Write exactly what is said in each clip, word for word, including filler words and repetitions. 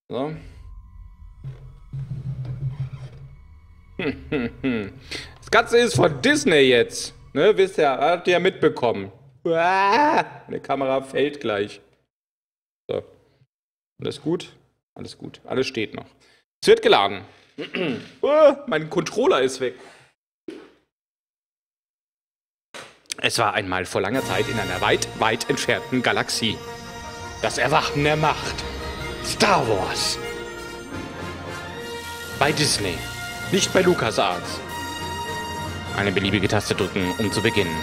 So. Das Ganze ist von Disney jetzt. Ne, wisst ihr, habt ihr ja mitbekommen. Uah, meine Kamera fällt gleich. So. Alles gut? Alles gut. Alles steht noch. Es wird geladen. Oh, mein Controller ist weg. Es war einmal vor langer Zeit in einer weit, weit entfernten Galaxie. Das Erwachen der Macht. Star Wars. Bei Disney. Nicht bei LucasArts. Eine beliebige Taste drücken, um zu beginnen.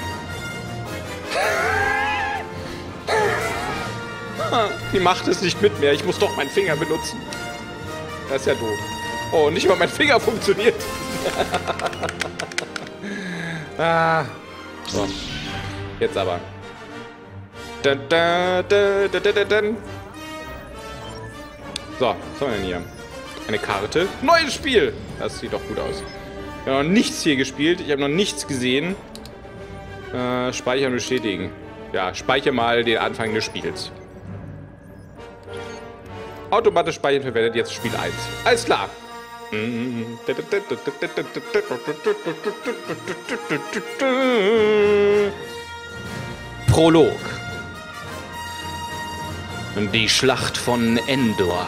Die Macht ist nicht mit mir. Ich muss doch meinen Finger benutzen. Das ist ja doof. Oh, nicht mal mein Finger funktioniert. Ah. So. Jetzt aber. Da, da, da, da, da, da. So, was haben wir denn hier? Eine Karte. Neues Spiel! Das sieht doch gut aus. Ich habe noch nichts hier gespielt. Ich habe noch nichts gesehen. Äh, speichern, bestätigen. Ja, speichere mal den Anfang des Spiels. Automatisch speichern verwendet jetzt Spiel eins. Alles klar. Prolog. Die Schlacht von Endor.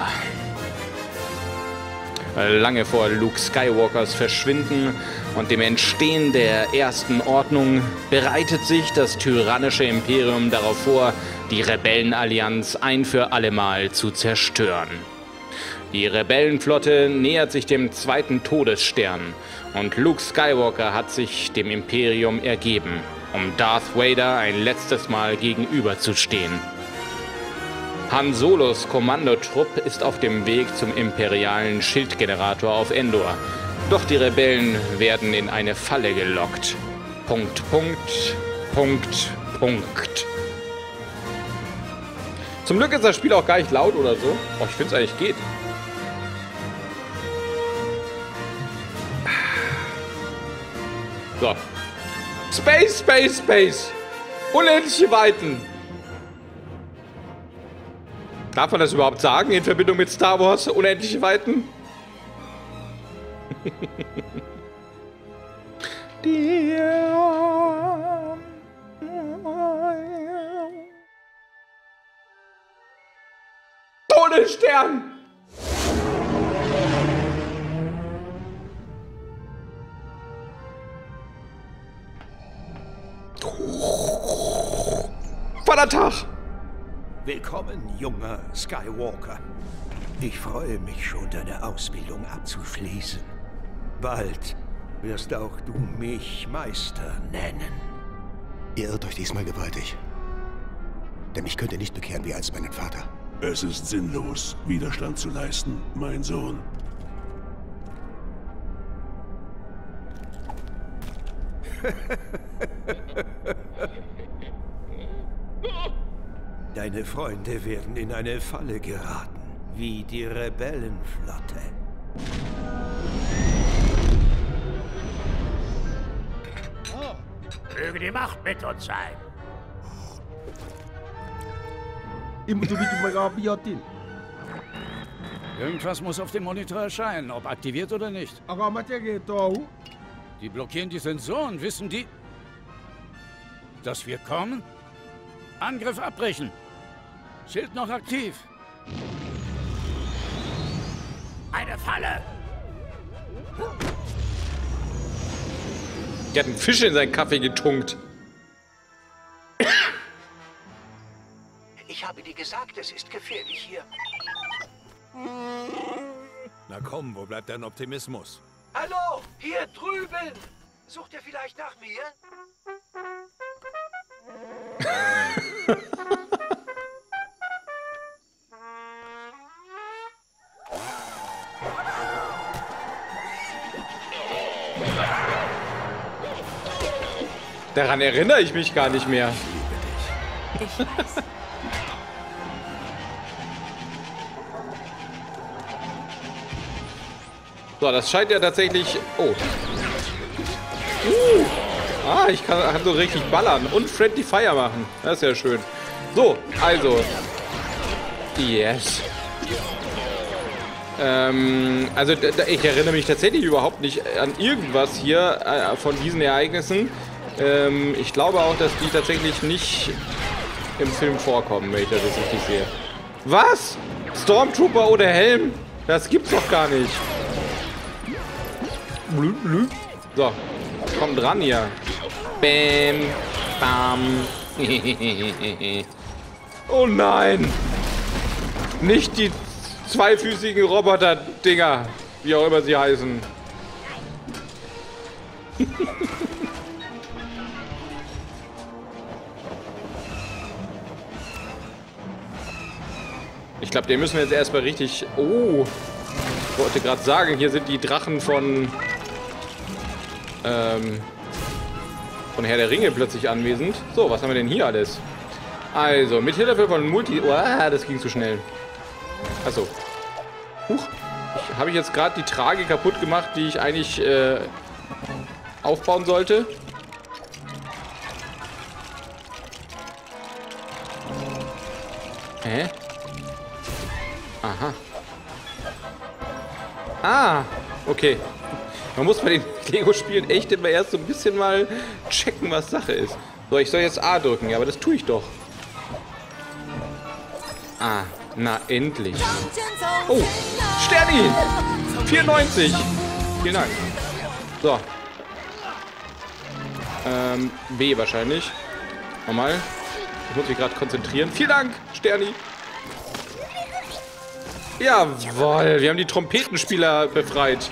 Lange vor Luke Skywalkers Verschwinden und dem Entstehen der Ersten Ordnung bereitet sich das tyrannische Imperium darauf vor, die Rebellenallianz ein für allemal zu zerstören. Die Rebellenflotte nähert sich dem zweiten Todesstern und Luke Skywalker hat sich dem Imperium ergeben, um Darth Vader ein letztes Mal gegenüberzustehen. Han Solos Kommandotrupp ist auf dem Weg zum imperialen Schildgenerator auf Endor. Doch die Rebellen werden in eine Falle gelockt. Punkt, Punkt, Punkt, Punkt. Zum Glück ist das Spiel auch gar nicht laut oder so. Oh, ich finde es eigentlich geht. So. Space, Space, Space. Unendliche Weiten. Darf man das überhaupt sagen in Verbindung mit Star Wars? Unendliche Weiten? Todesstern! Vatertag! Willkommen, junger Skywalker. Ich freue mich schon, deine Ausbildung abzuschließen. Bald wirst auch du mich Meister nennen. Ihr irrt euch diesmal gewaltig. Denn ich könnte nicht bekehren wie einst meinen Vater. Es ist sinnlos, Widerstand zu leisten, mein Sohn. Deine Freunde werden in eine Falle geraten, wie die Rebellenflotte. Oh. Möge die Macht mit uns sein. Irgendwas muss auf dem Monitor erscheinen, ob aktiviert oder nicht. Die blockieren die Sensoren, wissen die, dass wir kommen? Angriff abbrechen. Schild noch aktiv. Eine Falle. Der hat einen Fisch in seinen Kaffee getunkt. Ich habe dir gesagt, es ist gefährlich hier. Na komm, wo bleibt dein Optimismus? Hallo, hier drüben. Sucht ihr vielleicht nach mir? Daran erinnere ich mich gar nicht mehr. Ich weiß. So, das scheint ja tatsächlich... Oh. Uh. Ah, ich kann, kann so richtig ballern und Friendly Fire machen. Das ist ja schön. So, also. Yes. Ähm, also ich erinnere mich tatsächlich überhaupt nicht an irgendwas hier äh, von diesen Ereignissen. Ähm, ich glaube auch, dass die tatsächlich nicht im Film vorkommen, wenn ich das jetzt richtig sehe. Was? Stormtrooper ohne Helm? Das gibt's doch gar nicht. So, komm dran hier. Bam, bam. Oh nein! Nicht die zweifüßigen Roboter-Dinger, wie auch immer sie heißen. Ich glaube, den müssen wir jetzt erstmal richtig... Oh! Ich wollte gerade sagen, hier sind die Drachen von... Ähm... von Herr der Ringe plötzlich anwesend. So, was haben wir denn hier alles? Also, mit Hilfe von Multi... Oh, das ging zu schnell. Achso. Huch. Ich, habe ich jetzt gerade die Trage kaputt gemacht, die ich eigentlich äh, aufbauen sollte? Hä? Aha. Ah, okay. Man muss bei den Lego-Spielen echt immer erst so ein bisschen mal checken, was Sache ist. So, ich soll jetzt A drücken, ja, aber das tue ich doch. Ah, na endlich. Oh, Sterni! vierundneunzig! Vielen Dank. So. Ähm, B wahrscheinlich. Nochmal. Ich muss mich gerade konzentrieren. Vielen Dank, Sterni! Jawohl, wir haben die Trompetenspieler befreit.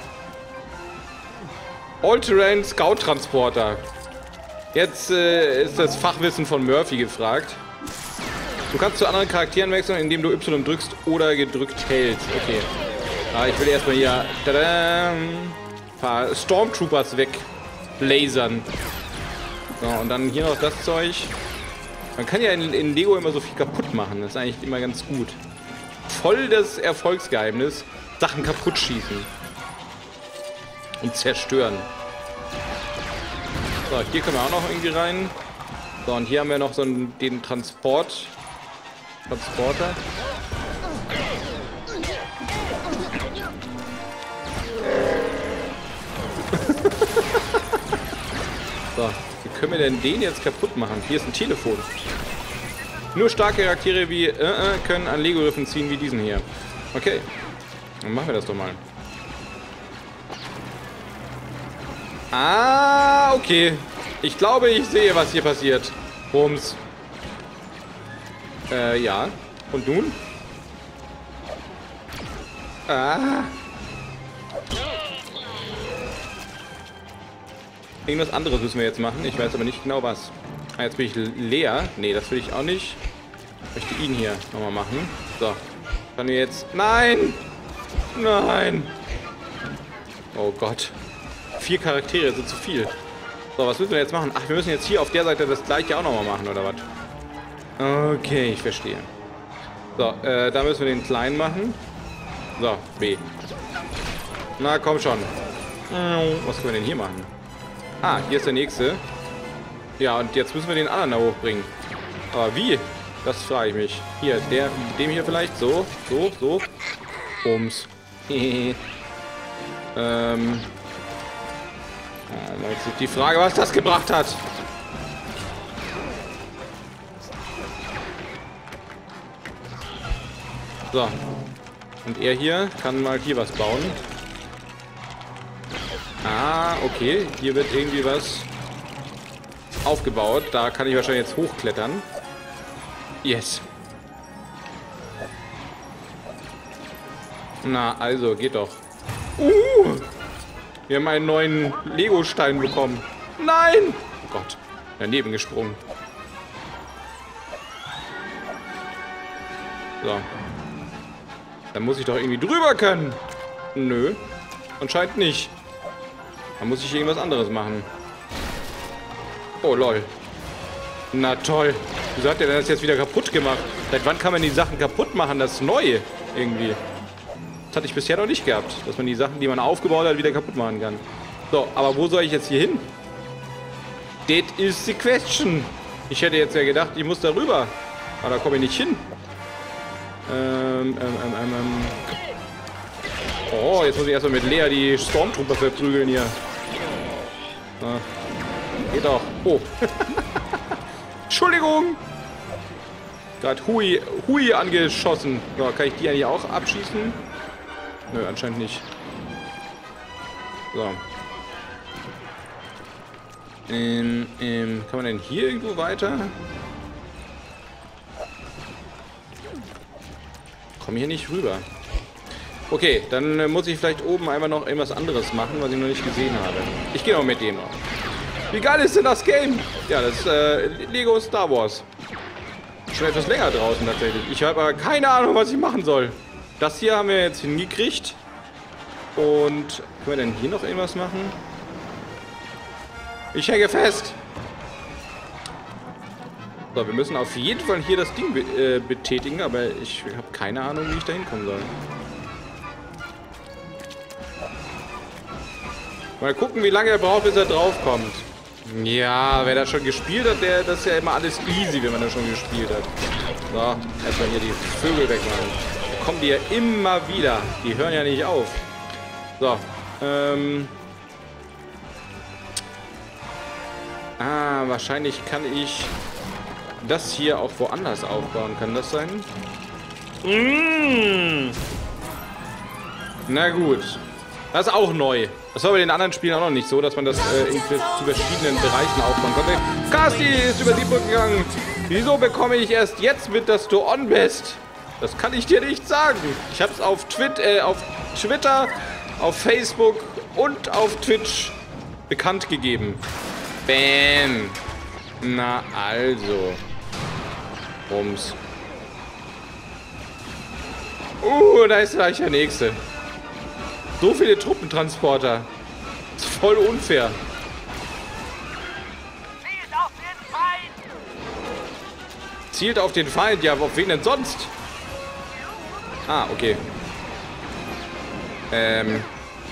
All-Terrain Scout-Transporter. Jetzt äh, ist das Fachwissen von Murphy gefragt. Du kannst zu anderen Charakteren wechseln, indem du Y drückst oder gedrückt hältst. Okay. Ah, ich will erstmal hier ein paar Stormtroopers weglasern. So, und dann hier noch das Zeug. Man kann ja in, in Lego immer so viel kaputt machen. Das ist eigentlich immer ganz gut. Voll das Erfolgsgeheimnis. Sachen kaputt schießen. Und zerstören. So, hier können wir auch noch irgendwie rein. So, und hier haben wir noch so einen, den Transport. Transporter. So, wie können wir denn den jetzt kaputt machen? Hier ist ein Telefon. Nur starke Charaktere wie äh, äh, können an Lego-Riffen ziehen wie diesen hier. Okay, dann machen wir das doch mal. Ah, okay. Ich glaube, ich sehe, was hier passiert. Bums. Äh, ja. Und nun? Ah. Irgendwas anderes müssen wir jetzt machen. Ich weiß aber nicht genau was. Ah, jetzt bin ich leer. Nee, das will ich auch nicht. Ich möchte ihn hier nochmal machen. So. Kann wir jetzt... Nein! Nein! Oh Gott. Vier Charaktere sind zu viel. So, was müssen wir jetzt machen? Ach, wir müssen jetzt hier auf der Seite das gleiche auch nochmal machen, oder was? Okay, ich verstehe. So, äh, da müssen wir den kleinen machen. So, B. Na, komm schon. Was können wir denn hier machen? Ah, hier ist der nächste. Ja, und jetzt müssen wir den anderen da hochbringen. Aber wie? Das frage ich mich. Hier, der, dem hier vielleicht. So, so, so. Bums. ähm. Jetzt ist die Frage, was das gebracht hat. So. Und er hier kann mal hier was bauen. Ah, okay. Hier wird irgendwie was aufgebaut. Da kann ich wahrscheinlich jetzt hochklettern. Yes. Na, also, geht doch. Uh! Wir haben einen neuen Lego-Stein bekommen. Nein! Oh Gott. Daneben gesprungen. So. Dann muss ich doch irgendwie drüber können. Nö. Anscheinend nicht. Dann muss ich irgendwas anderes machen. Oh, lol. Na toll. Wieso hat der das jetzt wieder kaputt gemacht? Seit wann kann man die Sachen kaputt machen? Das ist neu. Irgendwie. Das hatte ich bisher noch nicht gehabt. Dass man die Sachen, die man aufgebaut hat, wieder kaputt machen kann. So, aber wo soll ich jetzt hier hin? That is the question. Ich hätte jetzt ja gedacht, ich muss da rüber. Aber da komme ich nicht hin. Ähm, ähm, ähm, ähm, Oh, jetzt muss ich erstmal mit Lea die Stormtrooper verprügeln hier. Na, geht doch. Oh. Entschuldigung. Gerade Hui, Hui angeschossen. So, kann ich die eigentlich auch abschießen? Nö, anscheinend nicht. So. Ähm, ähm, kann man denn hier irgendwo weiter? Komm hier nicht rüber. Okay, dann äh, muss ich vielleicht oben einmal noch irgendwas anderes machen, was ich noch nicht gesehen habe. Ich gehe noch mit dem noch. Wie geil ist denn das Game? Ja, das ist äh, Lego Star Wars. Schon etwas länger draußen tatsächlich. Ich habe aber keine Ahnung, was ich machen soll. Das hier haben wir jetzt hingekriegt. Und können wir denn hier noch irgendwas machen? Ich hänge fest. So, wir müssen auf jeden Fall hier das Ding be äh, betätigen, aber ich habe keine Ahnung, wie ich da hinkommen soll. Mal gucken, wie lange er braucht, bis er draufkommt. Ja, wer das schon gespielt hat, der, das ist ja immer alles easy, wenn man das schon gespielt hat. So, erstmal hier die Vögel wegmachen. Da kommen die ja immer wieder. Die hören ja nicht auf. So, ähm... Ah, wahrscheinlich kann ich das hier auch woanders aufbauen. Kann das sein? Mmh. Na gut. Das ist auch neu. Das war bei den anderen Spielen auch noch nicht so, dass man das äh, in, zu verschiedenen Bereichen aufbauen konnte. Casti ist über die Brücke gegangen. Wieso bekomme ich erst jetzt mit, dass du on bist? Das kann ich dir nicht sagen. Ich habe es auf, äh, auf Twitter, auf Facebook und auf Twitch bekannt gegeben. Bam. Na also. Rums. Uh, da ist gleich der nächste. So viele Truppentransporter. Das ist voll unfair. Zielt auf den Feind! Zielt auf den Feind? Ja, auf wen denn sonst? Ah, okay. Ähm.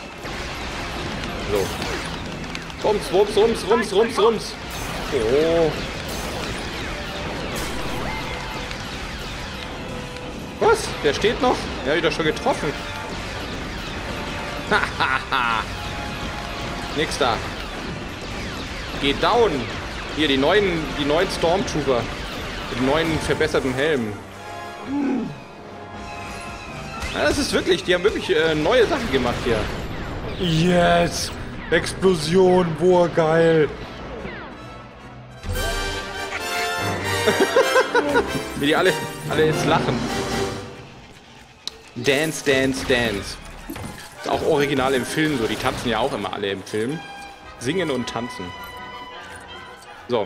So. Rums, rums, rums, rums, rums, rums. Oh. Was? Der steht noch? Der habe ich doch schon getroffen. Hahaha. Nix da. Geht down. Hier, die neuen, die neuen Stormtrooper. Mit neuen verbesserten Helmen. Ja, das ist wirklich, die haben wirklich äh, neue Sachen gemacht hier. Yes! Explosion, boah, geil. Wie die alle, alle jetzt lachen. Dance, dance, dance. Ist auch original im Film so. Die tanzen ja auch immer alle im Film. Singen und tanzen. So.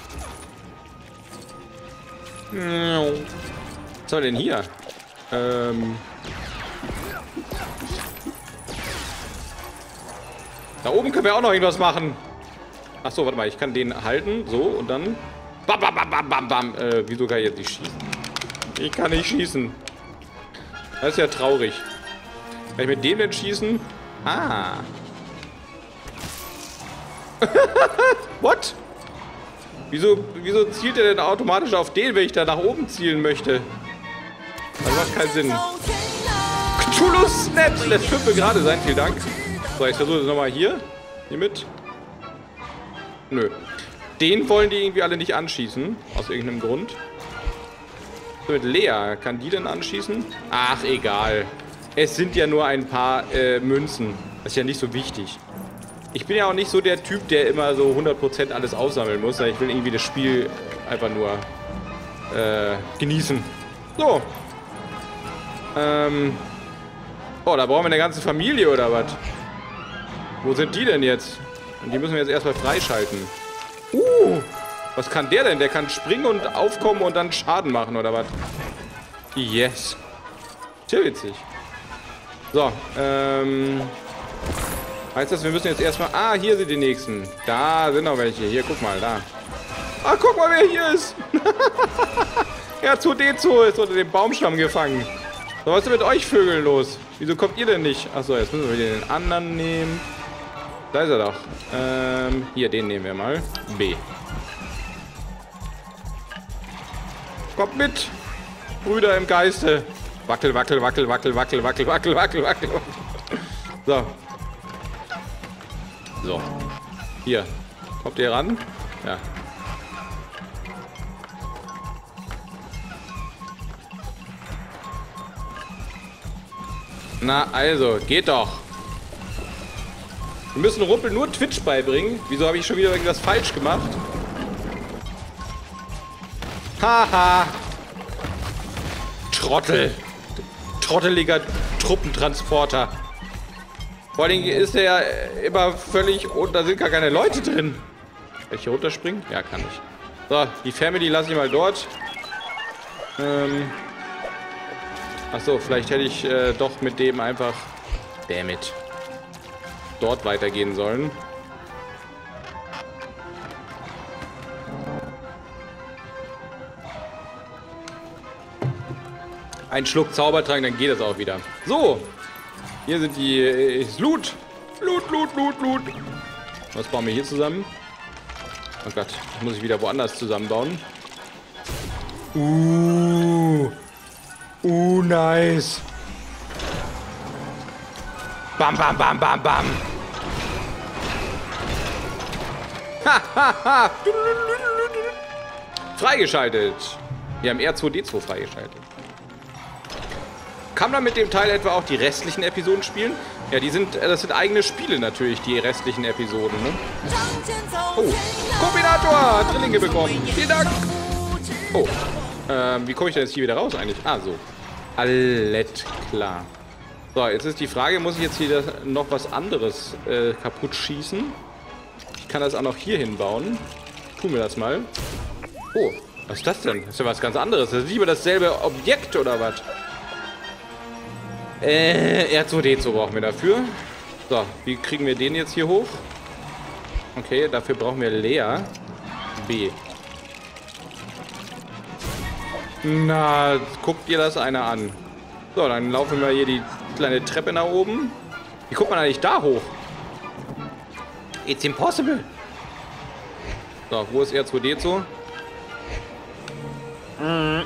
Was soll denn hier? Ähm. Da oben können wir auch noch irgendwas machen. Achso, warte mal. Ich kann den halten. So, und dann... Bam, bam, bam, bam, bam, bam. Äh, wieso kann ich jetzt nicht schießen? Ich kann nicht schießen. Das ist ja traurig. Kann ich mit dem denn schießen? Ah. What? Wieso, wieso zielt er denn automatisch auf den, wenn ich da nach oben zielen möchte? Das macht keinen Sinn. Cthulhu Snap lässt fünf gerade sein. Vielen Dank. So, ich versuche das nochmal hier. Hier mit. Nö. Den wollen die irgendwie alle nicht anschießen. Aus irgendeinem Grund. So, mit Lea. Kann die denn anschießen? Ach, egal. Es sind ja nur ein paar äh, Münzen. Das ist ja nicht so wichtig. Ich bin ja auch nicht so der Typ, der immer so hundert Prozent alles aufsammeln muss. Ich will irgendwie das Spiel einfach nur äh, genießen. So. Ähm. Oh, da brauchen wir eine ganze Familie oder was? Wo sind die denn jetzt? Und die müssen wir jetzt erstmal freischalten. Uh, was kann der denn? Der kann springen und aufkommen und dann Schaden machen, oder was? Yes. Sehr witzig. So, ähm... heißt das, wir müssen jetzt erstmal... Ah, hier sind die nächsten. Da sind noch welche. Hier, guck mal, da. Ah, guck mal, wer hier ist. R zwei D zwei ist unter dem Baumstamm gefangen. So, was ist denn mit euch Vögeln los? Wieso kommt ihr denn nicht? Achso, jetzt müssen wir wieder den anderen nehmen. Da ist er doch. Ähm, hier, den nehmen wir mal. B. Kommt mit, Brüder im Geiste. Wackel, wackel, wackel, wackel, wackel, wackel, wackel, wackel, wackel. So. So. Hier. Kommt ihr ran? Ja. Na, also, geht doch. Wir müssen Rumpel nur Twitch beibringen. Wieso habe ich schon wieder irgendwas falsch gemacht? Haha. Trottel. Trotteliger Truppentransporter. Vor allen Dingen ist der ja immer völlig... Und da sind gar keine Leute drin. Kann ich hier runterspringen? Ja, kann ich. So, die Family lasse ich mal dort. Ähm... Achso, vielleicht hätte ich äh, doch mit dem einfach... Dammit. Dort weitergehen sollen. Ein Schluck Zaubertrank, dann geht es auch wieder. So. Hier sind die... Äh, Loot. Loot, Loot, Loot, Loot. Was bauen wir hier zusammen? Oh Gott, das muss ich wieder woanders zusammenbauen. Uh... Uh, nice. Bam, bam, bam, bam, bam. Ha, ha, ha. Freigeschaltet. Wir haben R zwei D zwei freigeschaltet. Kann man mit dem Teil etwa auch die restlichen Episoden spielen? Ja, die sind, das sind eigene Spiele natürlich, die restlichen Episoden, ne? Oh, Kombinator hat Drillinge bekommen. Vielen Dank. Oh. Ähm, wie komme ich denn jetzt hier wieder raus eigentlich? Ah, so. Alles klar. So, jetzt ist die Frage, muss ich jetzt hier noch was anderes äh, kaputt schießen? Ich kann das auch noch hier hinbauen. Tun wir das mal. Oh, was ist das denn? Das ist ja was ganz anderes. Das ist lieber dasselbe Objekt, oder was? Äh, R zwei D zwei brauchen wir dafür. So, wie kriegen wir den jetzt hier hoch? Okay, dafür brauchen wir Lea. B. Na, guckt ihr das einer an. So, dann laufen wir hier die kleine Treppe nach oben. Wie guckt man eigentlich da hoch? It's impossible. So, wo ist R zwei D zwei? Was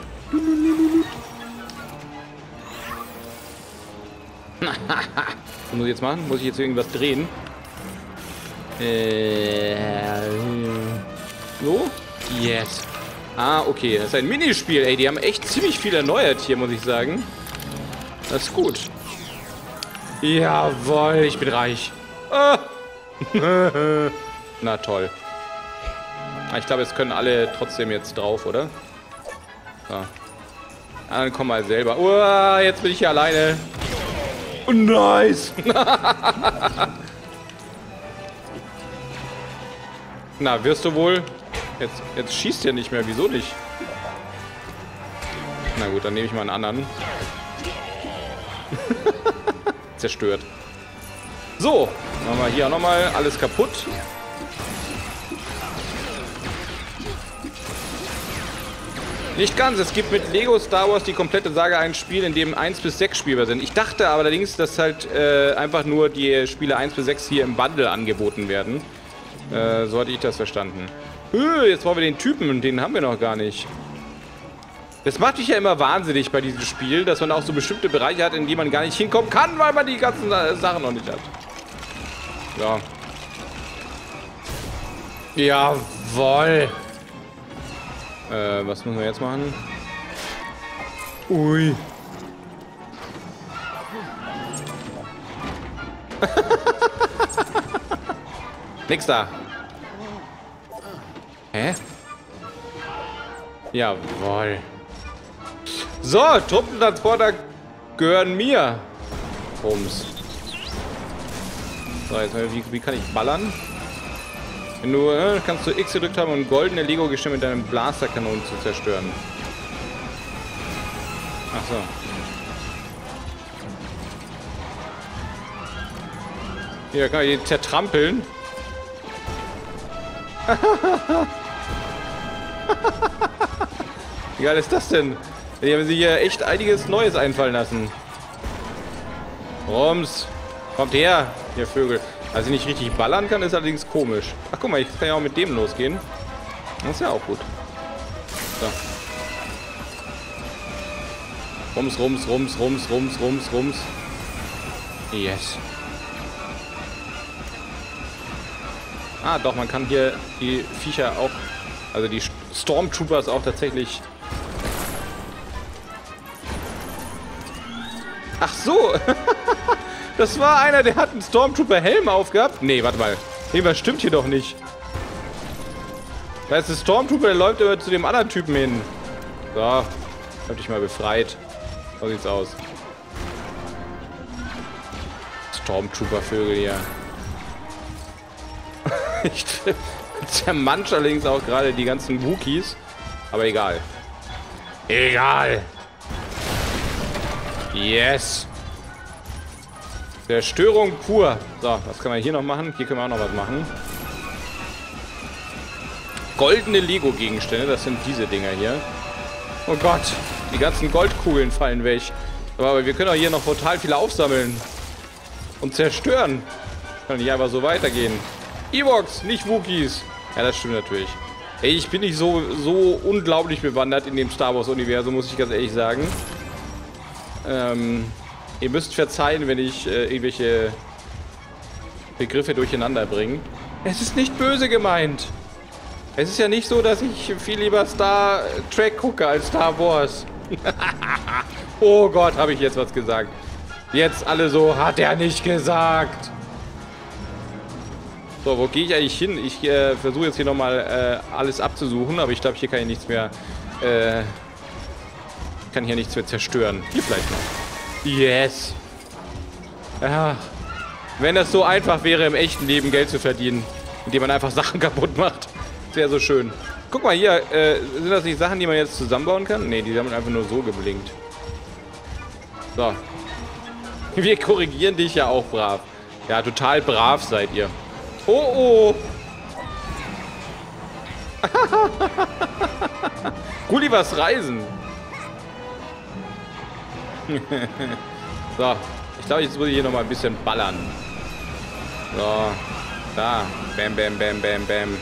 muss ich jetzt machen? Muss ich jetzt irgendwas drehen? Äh, so? Yes. Ah, okay. Das ist ein Minispiel. Ey, die haben echt ziemlich viel erneuert hier, muss ich sagen. Das ist gut. Jawohl, ich bin reich. Ah. Na toll. Ich glaube, es können alle trotzdem jetzt drauf, oder? So. Ah, dann komm mal selber. Oh, jetzt bin ich hier alleine. Oh, nice. Na, wirst du wohl... Jetzt, jetzt schießt er nicht mehr. Wieso nicht? Na gut, dann nehme ich mal einen anderen. Zerstört. So, machen wir hier auch nochmal alles kaputt. Nicht ganz. Es gibt mit Lego Star Wars die komplette Saga ein Spiel, in dem eins bis sechs spielbar sind. Ich dachte aber allerdings, dass halt äh, einfach nur die Spiele eins bis sechs hier im Bundle angeboten werden. Äh, so hatte ich das verstanden. Äh, jetzt brauchen wir den Typen und den haben wir noch gar nicht. Das macht mich ja immer wahnsinnig bei diesem Spiel, dass man auch so bestimmte Bereiche hat, in die man gar nicht hinkommen kann, weil man die ganzen Sachen noch nicht hat. Ja. Jawoll. Äh, was müssen wir jetzt machen? Ui. Nix da. Hä? Jawohl. So, Truppentransporter gehören mir. Rums. So, jetzt wie, wie kann ich ballern? Wenn du, äh, kannst du X gedrückt haben, um goldene Lego-Gestelle mit deinem Blasterkanonen zu zerstören. Ach so. Hier kann ich die zertrampeln. Wie geil ist das denn? Die haben sich hier echt einiges Neues einfallen lassen. Rums. Kommt her, ihr Vögel. Als ich nicht richtig ballern kann, ist allerdings komisch. Ach, guck mal, ich kann ja auch mit dem losgehen. Das ist ja auch gut. So. Rums, rums, rums, rums, rums, rums, rums. Yes. Ah, doch, man kann hier die Viecher auch, also die Stormtroopers auch tatsächlich... Ach so! Das war einer, der hat einen Stormtrooper-Helm aufgehabt. Nee, warte mal. Irgendwas stimmt hier doch nicht. Da ist ein Stormtrooper, der läuft immer zu dem anderen Typen hin. So, hab dich mal befreit. So sieht's aus. Stormtrooper-Vögel hier. Ich zermansch allerdings auch gerade die ganzen Wookiees. Aber egal. Egal. Yes. Zerstörung pur. So, was kann man hier noch machen? Hier können wir auch noch was machen. Goldene Lego-Gegenstände, das sind diese Dinger hier. Oh Gott, die ganzen Goldkugeln fallen weg. Aber wir können auch hier noch total viele aufsammeln. Und zerstören. Kann nicht einfach so weitergehen. Ewoks, nicht Wookiees. Ja, das stimmt natürlich. Ey, ich bin nicht so, so unglaublich bewandert in dem Star Wars-Universum, muss ich ganz ehrlich sagen. Ähm, ihr müsst verzeihen, wenn ich äh, irgendwelche Begriffe durcheinander bringe. Es ist nicht böse gemeint. Es ist ja nicht so, dass ich viel lieber Star Trek gucke als Star Wars. Oh Gott, habe ich jetzt was gesagt. Jetzt alle so, hat er nicht gesagt. So, wo gehe ich eigentlich hin? Ich äh, versuche jetzt hier nochmal äh, alles abzusuchen, aber ich glaube, hier kann ich nichts mehr... Äh, kann hier nichts mehr zerstören. Hier vielleicht noch. Yes. Ja. Wenn das so einfach wäre, im echten Leben Geld zu verdienen, indem man einfach Sachen kaputt macht. Das wäre so schön. Guck mal hier, äh, sind das nicht Sachen, die man jetzt zusammenbauen kann? Ne, die haben einfach nur so geblinkt. So. Wir korrigieren dich ja auch brav. Ja, total brav seid ihr. Oh, oh. Gullivers Reisen. So. Ich glaube, jetzt muss ich hier nochmal ein bisschen ballern. So. Da. Bam, bam, bam, bam, bam.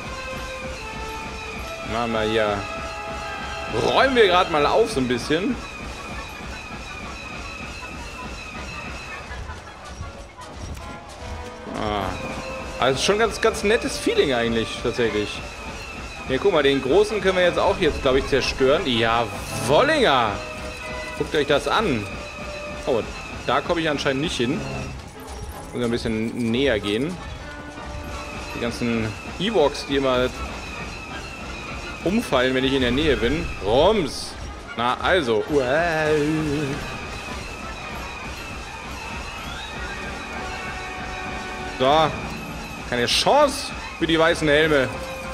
Machen wir hier. Räumen wir gerade mal auf so ein bisschen. Ah. Also schon ganz, ganz nettes Feeling eigentlich, tatsächlich. Hier, guck mal, den großen können wir jetzt auch jetzt, glaube ich, zerstören. Ja, Wollinger! Guckt euch das an. Oh, da komme ich anscheinend nicht hin. Muss ein bisschen näher gehen. Die ganzen Ewoks, die immer umfallen, wenn ich in der Nähe bin. Rums! Na, also. So. Keine Chance für die weißen Helme.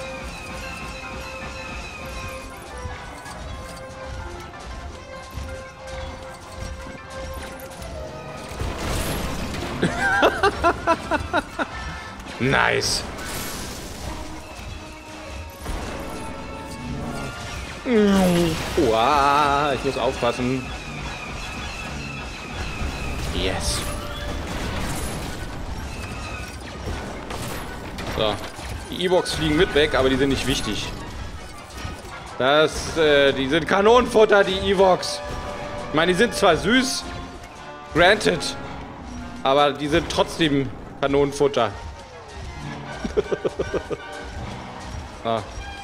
Nice. Wow, ich muss aufpassen. Yes. So. Die Ewoks fliegen mit weg, aber die sind nicht wichtig. Das, äh, die sind Kanonenfutter, die Ewoks. Ich meine, die sind zwar süß, granted, aber die sind trotzdem Kanonenfutter. Ah.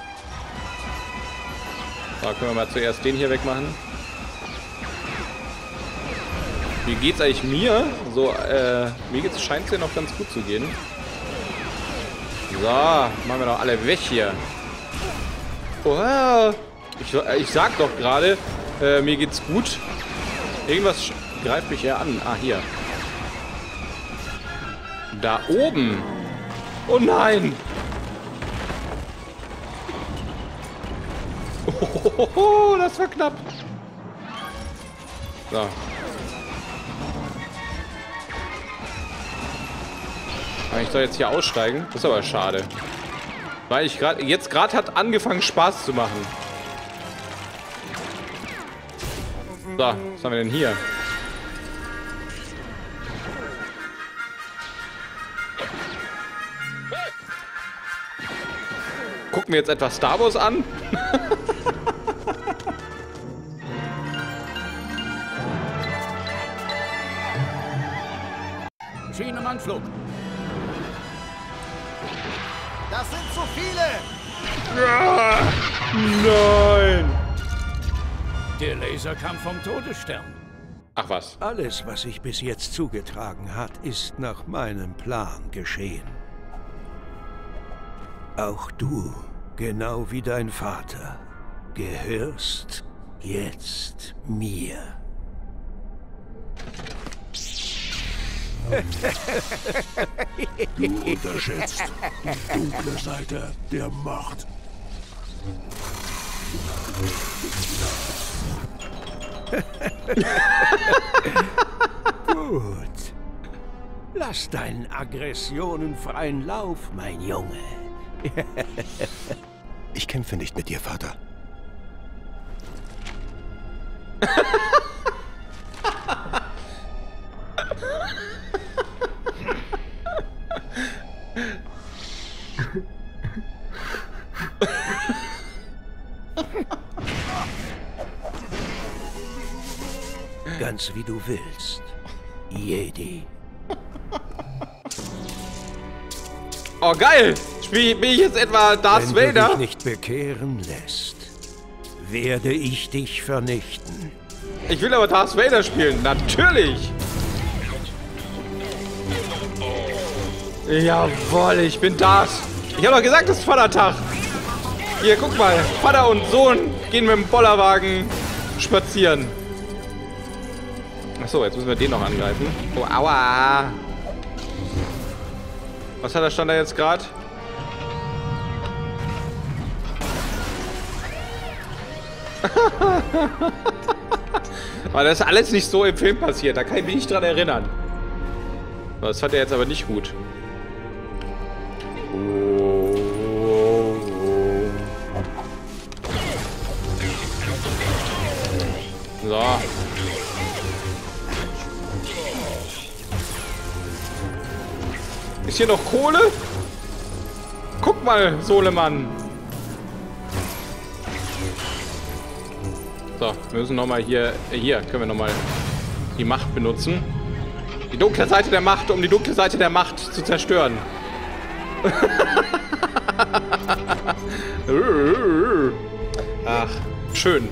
So, können wir mal zuerst den hier wegmachen. Wie geht's eigentlich mir? So, äh, mir geht's, scheint es ja noch ganz gut zu gehen. So, machen wir doch alle weg hier. Oh, ich, ich sag doch gerade, äh, mir geht's gut. Irgendwas greift mich hier an. Ah, hier. Da oben. Oh nein. Oh, das war knapp. So. Ich soll jetzt hier aussteigen. Das ist aber schade. Weil ich gerade jetzt gerade hat angefangen Spaß zu machen. So, was haben wir denn hier? Gucken wir jetzt etwas Star Wars an? Schienenanflug. Das sind zu viele! Ah, nein! Der Laser kam vom Todesstern. Ach was. Alles, was sich bis jetzt zugetragen hat, ist nach meinem Plan geschehen. Auch du, genau wie dein Vater, gehörst jetzt mir. Du unterschätzt die dunkle Seite der Macht. Gut. Lass deinen Aggressionen freien Lauf, mein Junge. Ich kämpfe nicht mit dir, Vater. Ganz wie du willst, Jedi. Oh, geil! Spiel, bin ich jetzt etwa Darth Wenn du Vader? dich nicht bekehren lässt, werde ich dich vernichten. Ich will aber Darth Vader spielen, natürlich! Jawohl, ich bin Darth. Ich habe doch gesagt, es ist Vatertag. Hier, guck mal. Vater und Sohn gehen mit dem Bollerwagen spazieren. Achso, jetzt müssen wir den noch angreifen. Oh, aua. Was hat der Stand da jetzt gerade? Aber das ist alles nicht so im Film passiert. Da kann ich mich nicht dran erinnern. Das fand er jetzt aber nicht gut. So. Ist hier noch Kohle? Guck mal, Sohlemann. So, wir müssen nochmal hier... Hier können wir nochmal die Macht benutzen. Die dunkle Seite der Macht, um die dunkle Seite der Macht zu zerstören. Ach, schön.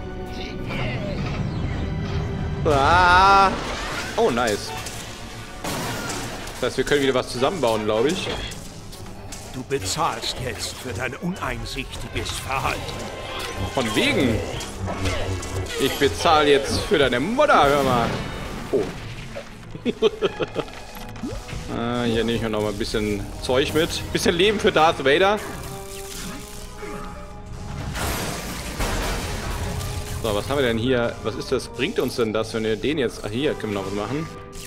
Ah. Oh, nice. Das heißt, wir können wieder was zusammenbauen, glaube ich. Du bezahlst jetzt für dein uneinsichtiges Verhalten. Von wegen. Ich bezahle jetzt für deine Mutter, hör mal. Oh. ah, hier nehme ich mir noch mal ein bisschen Zeug mit. Bisschen Leben für Darth Vader. So, was haben wir denn hier? Was ist das? Bringt uns denn das, wenn wir den jetzt... Ach, hier können wir noch was machen.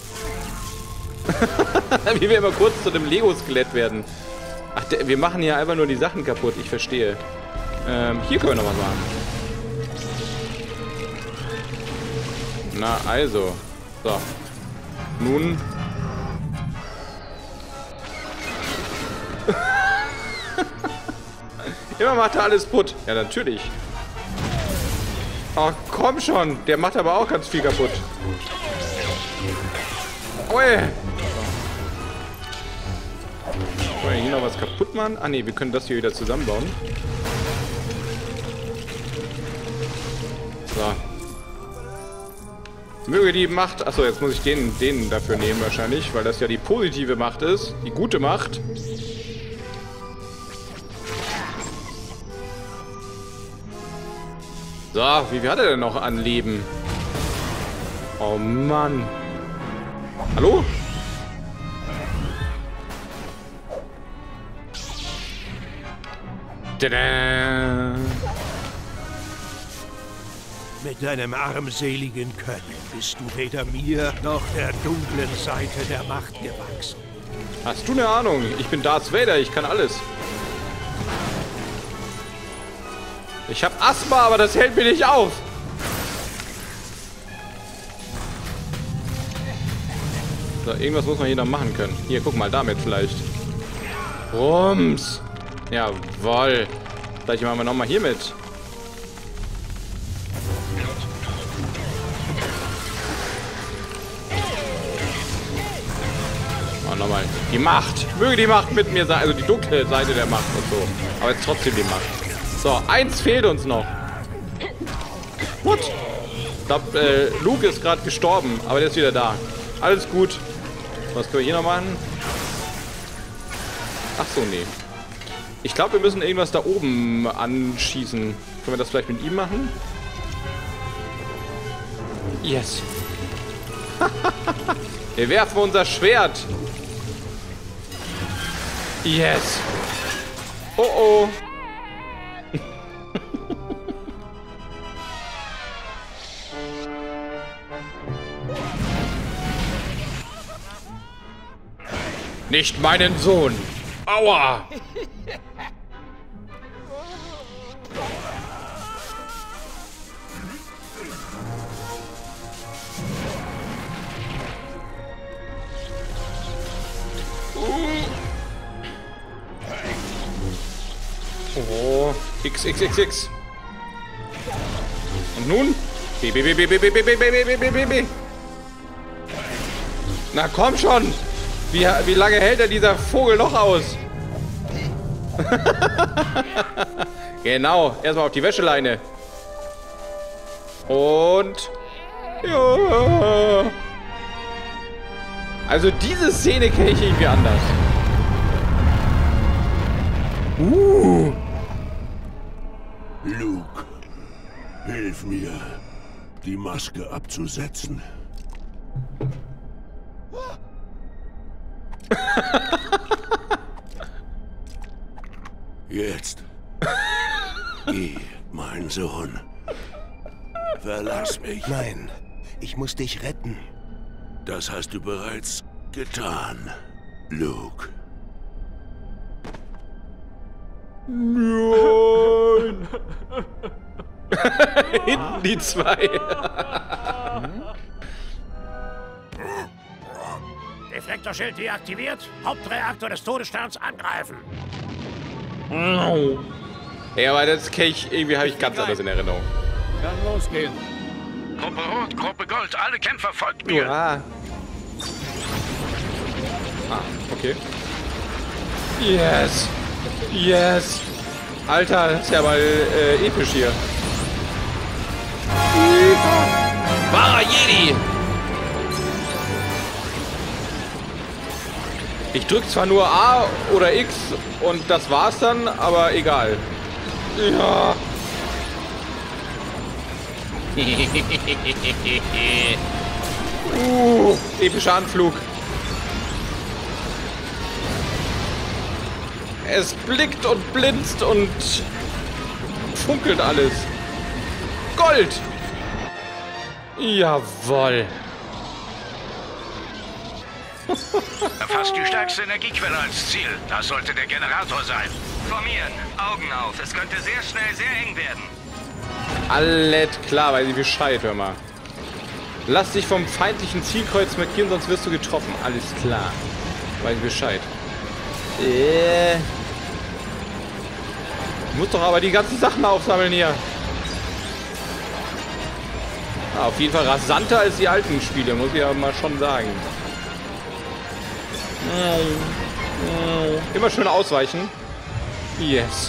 Wie wir immer kurz zu dem Lego-Skelett werden. Ach, der, wir machen hier einfach nur die Sachen kaputt. Ich verstehe. Ähm, hier können wir noch was machen. Na, also. So. Nun. Immer macht er alles putt. Ja, natürlich. Ach, komm schon. Der macht aber auch ganz viel kaputt. Ui. Können wir hier noch was kaputt machen? Ah, ne, wir können das hier wieder zusammenbauen. So. Möge die Macht... Achso, jetzt muss ich den, den dafür nehmen wahrscheinlich, weil das ja die positive Macht ist. Die gute Macht. So, wie viel hat er denn noch an Leben? Oh Mann. Hallo? Tada! Mit deinem armseligen Können bist du weder mir noch der dunklen Seite der Macht gewachsen. Hast du eine Ahnung? Ich bin Darth Vader, ich kann alles. Ich habe Asthma, aber das hält mir nicht auf. So, irgendwas muss man hier noch machen können. Hier, guck mal, damit vielleicht. Rums. Jawoll. Vielleicht machen wir nochmal hier mit. Oh, nochmal. Die Macht. Möge die Macht mit mir sein. Also die dunkle Seite der Macht und so. Aber jetzt trotzdem die Macht. So, eins fehlt uns noch. What? Ich glaube, äh, Luke ist gerade gestorben, aber der ist wieder da. Alles gut. Was können wir hier noch machen? Ach so, nee. Ich glaube, wir müssen irgendwas da oben anschießen. Können wir das vielleicht mit ihm machen? Yes. Wir werfen unser Schwert. Yes. Oh oh. Nicht meinen Sohn. Aua. Oh, X, X, X, X. Und nun? B, B, B, B, B, B, B, B, B, B, B, B, B. Na komm schon. Wie, wie lange hält er dieser Vogel noch aus? Genau, erstmal auf die Wäscheleine. Und... Ja. Also diese Szene kenne ich irgendwie anders. Uh. Luke, hilf mir, die Maske abzusetzen. Jetzt. Geh, mein Sohn. Verlass mich. Nein, ich muss dich retten. Das hast du bereits getan, Luke. Nein. Hinten die zwei. Deflektorschild deaktiviert. Hauptreaktor des Todessterns angreifen. Ja, aber das kenne ich, irgendwie habe ich ganz anders in Erinnerung. Kann losgehen. Gruppe Rot, Gruppe Gold, alle Kämpfer folgt mir. Ja. Ah, okay. Yes. Yes. Alter, das ist ja mal äh, episch hier. Wahrer Jedi. Ich drück zwar nur A oder X und das war's dann, aber egal. Ja. uh, epischer Anflug. Es blickt und blinzt und funkelt alles. Gold! Jawoll. Erfasst die stärkste Energiequelle als Ziel. Das sollte der Generator sein. Formieren. Augen auf. Es könnte sehr schnell sehr eng werden. Alles klar, weiß ich Bescheid, hör mal. Lass dich vom feindlichen Zielkreuz markieren, sonst wirst du getroffen. Alles klar. Weiß ich Bescheid. Äh. Ich muss doch aber die ganzen Sachen aufsammeln hier. Ah, auf jeden Fall rasanter als die alten Spiele, muss ich ja mal schon sagen. Immer schön ausweichen. Yes.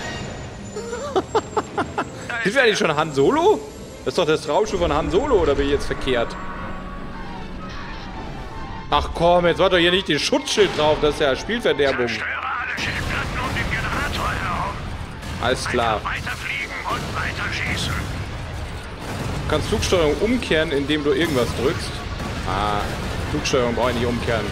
Sind wir eigentlich schon Han Solo? Das ist doch das Raumschiff von Han Solo, oder bin ich jetzt verkehrt? Ach komm, jetzt war doch hier nicht den Schutzschild drauf, das ist ja Spielverderbung. Zerstöre alle Schildplatten um den Generator herum. Alles klar. Weiterfliegen und weiter schießen. Du kannst Flugsteuerung umkehren, indem du irgendwas drückst. Ah, Flugsteuerung brauche ich nicht umkehren.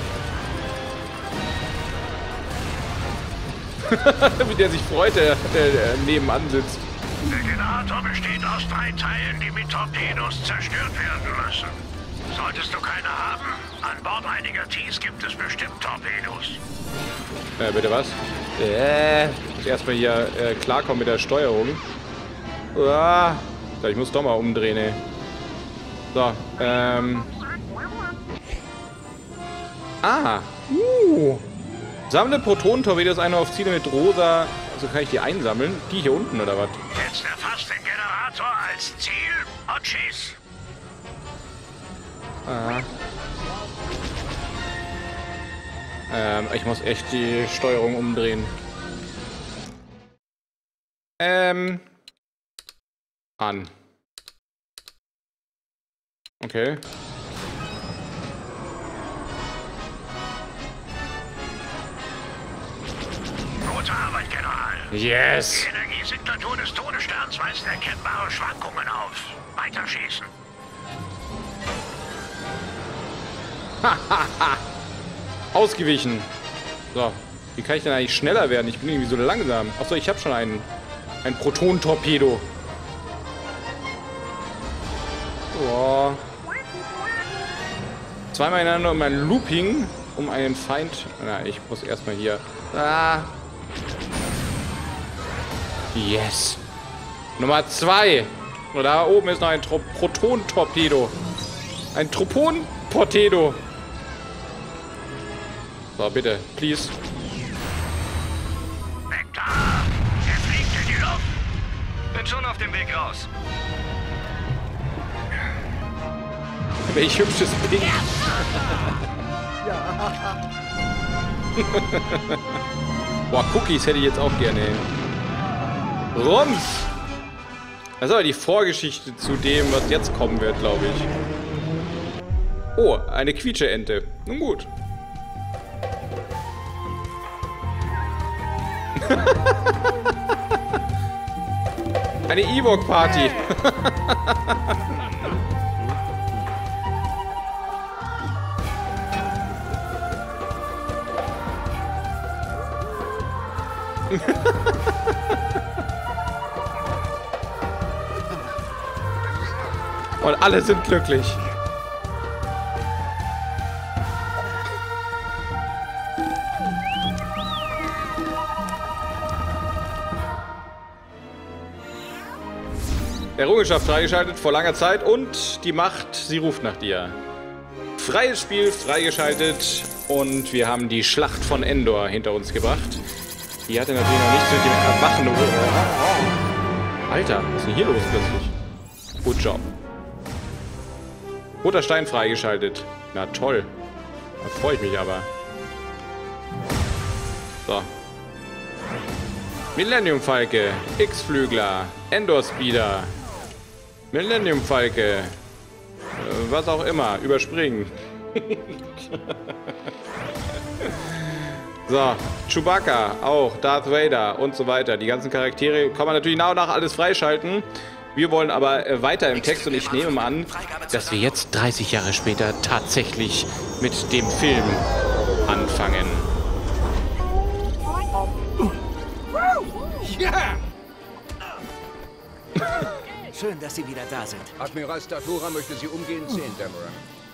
Wie der sich freut, der, der, der nebenan sitzt. Der Generator besteht aus drei Teilen, die mit Torpedos zerstört werden müssen. Solltest du keine haben, an Bord einiger Ts gibt es bestimmt Torpedos. Äh, bitte was? Äh, muss erstmal hier äh, klarkommen mit der Steuerung. Uah. Ich muss doch mal umdrehen, ey. So, ähm. Ah. Uh. Sammle Protonentorpedos einer auf Ziele mit rosa. Also kann ich die einsammeln? Die hier unten, oder was? Jetzt erfasst den Generator als Ziel und schieß. Ah. Ähm, ich muss echt die Steuerung umdrehen. Ähm. An. Okay. Gute Arbeit, General. Yes! Die Energiesignatur des Todessterns weist erkennbare Schwankungen auf. Weiter schießen. Hahaha! Ausgewichen. So. Wie kann ich denn eigentlich schneller werden? Ich bin irgendwie so langsam. Achso, ich habe schon einen. Ein Proton-Torpedo. Boah. Zweimal ineinander um ein Looping, um einen Feind. Na, ich muss erstmal hier. Ah. Yes. Nummer zwei. Und da oben ist noch ein Proton-Torpedo. Ein Tropon-Torpedo. So, bitte. Please. Weg da! Er fliegt in die Luft! Bin schon auf dem Weg raus. Welch hübsches Pink. Boah, Cookies hätte ich jetzt auch gerne. Rums! Das ist aber die Vorgeschichte zu dem, was jetzt kommen wird, glaube ich. Oh, eine Quietsche-Ente. Nun gut. Eine Ewok-Party. Und alle sind glücklich. Errungenschaft freigeschaltet vor langer Zeit und die Macht, sie ruft nach dir. Freies Spiel freigeschaltet und wir haben die Schlacht von Endor hinter uns gebracht. Die hatte natürlich noch nichts mit dem Erwachen. Alter, was ist denn hier los plötzlich? Good job. Roter Stein freigeschaltet. Na toll. Da freue ich mich aber. So. Millennium Falke, X-Flügler, Endor Speeder, Millennium Falke, äh, was auch immer, überspringen. So, Chewbacca, auch Darth Vader und so weiter. Die ganzen Charaktere kann man natürlich nach und nach alles freischalten. Wir wollen aber äh, weiter im Text und ich nehme mal an, dass wir jetzt dreißig Jahre später tatsächlich mit dem Film anfangen. Ja! Schön, dass Sie wieder da sind. Admiral Statura möchte Sie umgehend sehen, Dameron.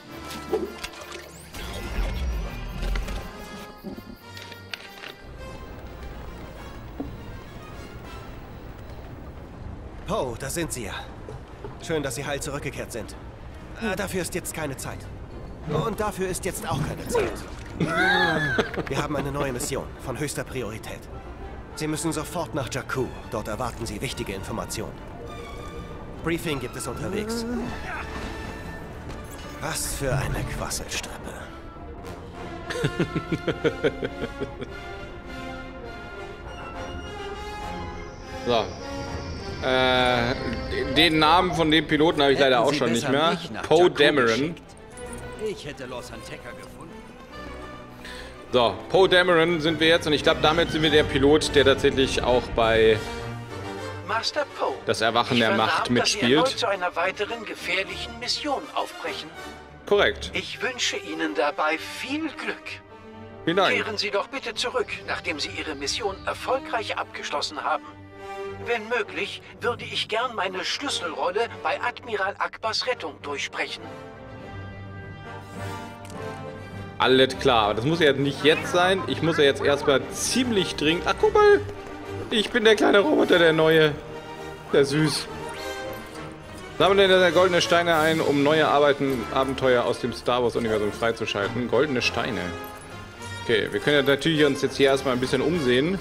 Poe, da sind Sie ja. Schön, dass Sie heil zurückgekehrt sind. Äh, dafür ist jetzt keine Zeit. Und dafür ist jetzt auch keine Zeit. Wir haben eine neue Mission von höchster Priorität. Sie müssen sofort nach Jakku. Dort erwarten Sie wichtige Informationen. Briefing gibt es unterwegs. Was für eine Quasselstrippe. So. Äh, den Namen von dem Piloten habe ich leider auch schon nicht mehr. Poe Dameron. Ich hätte Los Anteca gefunden. So, Poe Dameron sind wir jetzt und ich glaube, damit sind wir der Pilot, der tatsächlich auch bei Master Poe, das Erwachen der Macht mitspielt. Dass Sie erneut zu einer weiteren gefährlichen Mission aufbrechen. Korrekt. Ich wünsche Ihnen dabei viel Glück. Vielen Dank. Kehren Sie doch bitte zurück, nachdem Sie Ihre Mission erfolgreich abgeschlossen haben. Wenn möglich, würde ich gern meine Schlüsselrolle bei Admiral Akbars Rettung durchsprechen. Alles klar, aber das muss ja nicht jetzt sein. Ich muss ja jetzt erstmal ziemlich dringend... Ach, guck mal! Ich bin der kleine Roboter, der neue. Der süß. Sammle der goldene Steine ein, um neue Arbeiten, Abenteuer aus dem Star Wars-Universum freizuschalten. Goldene Steine. Okay, wir können ja natürlich uns jetzt hier erstmal ein bisschen umsehen.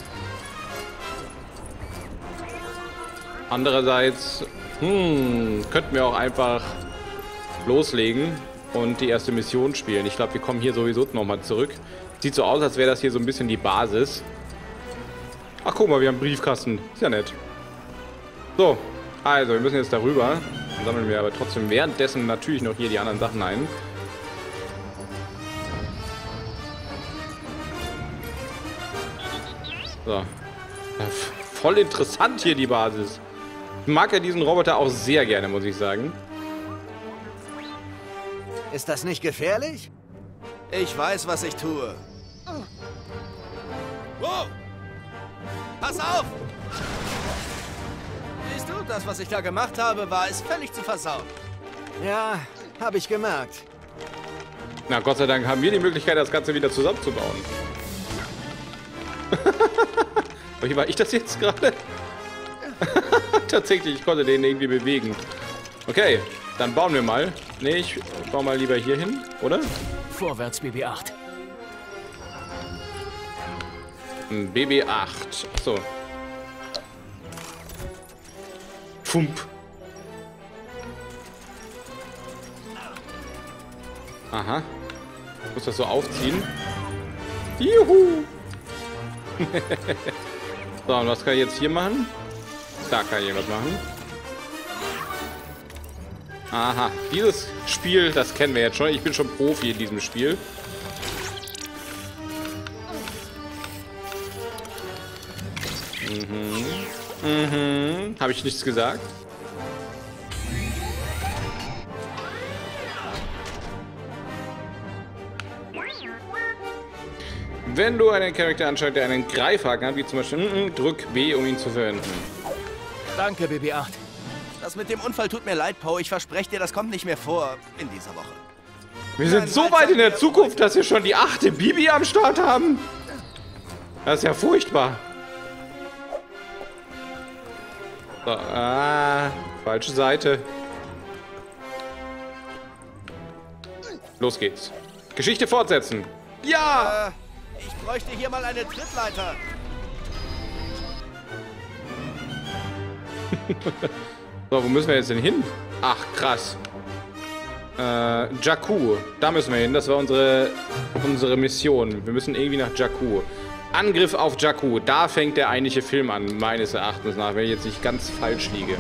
Andererseits, hm, könnten wir auch einfach loslegen. und die erste Mission spielen. Ich glaube, wir kommen hier sowieso nochmal zurück. Sieht so aus, als wäre das hier so ein bisschen die Basis. Ach, guck mal, wir haben einen Briefkasten. Ist ja nett. So, also, wir müssen jetzt darüber. Dann sammeln wir aber trotzdem währenddessen natürlich noch hier die anderen Sachen ein. So. Ja, voll interessant hier die Basis. Ich mag ja diesen Roboter auch sehr gerne, muss ich sagen. Ist das nicht gefährlich? Ich weiß, was ich tue. Wow! Pass auf! Siehst du, das, was ich da gemacht habe, war es völlig zu versauen. Ja, habe ich gemerkt. Na, Gott sei Dank haben wir die Möglichkeit, das Ganze wieder zusammenzubauen. Wie war ich das jetzt gerade? Tatsächlich, ich konnte den irgendwie bewegen. Okay, dann bauen wir mal. Ne, ich baue mal lieber hier hin, oder? Vorwärts, B B acht. B B acht. So. Fump. Aha. Ich muss das so aufziehen. Juhu. So, und was kann ich jetzt hier machen? Da kann ich was machen. Aha, dieses Spiel, das kennen wir jetzt schon. Ich bin schon Profi in diesem Spiel. Mhm. Mhm. Habe ich nichts gesagt? Wenn du einen Charakter anschaust, der einen Greifhaken hat, wie zum Beispiel, mm, mm, drück B, um ihn zu verwenden. Danke, B B acht. Das mit dem Unfall tut mir leid, Poe. Ich verspreche dir, das kommt nicht mehr vor in dieser Woche. Wir sind so weit in der Zukunft, dass wir schon die achte Bibi am Start haben. Das ist ja furchtbar. So, ah, falsche Seite. Los geht's. Geschichte fortsetzen. Ja! Äh, ich bräuchte hier mal eine Trittleiter. So, wo müssen wir jetzt denn hin? Ach, krass. Äh, Jakku. Da müssen wir hin. Das war unsere, unsere Mission. Wir müssen irgendwie nach Jakku. Angriff auf Jakku. Da fängt der eigentliche Film an, meines Erachtens nach, wenn ich jetzt nicht ganz falsch liege.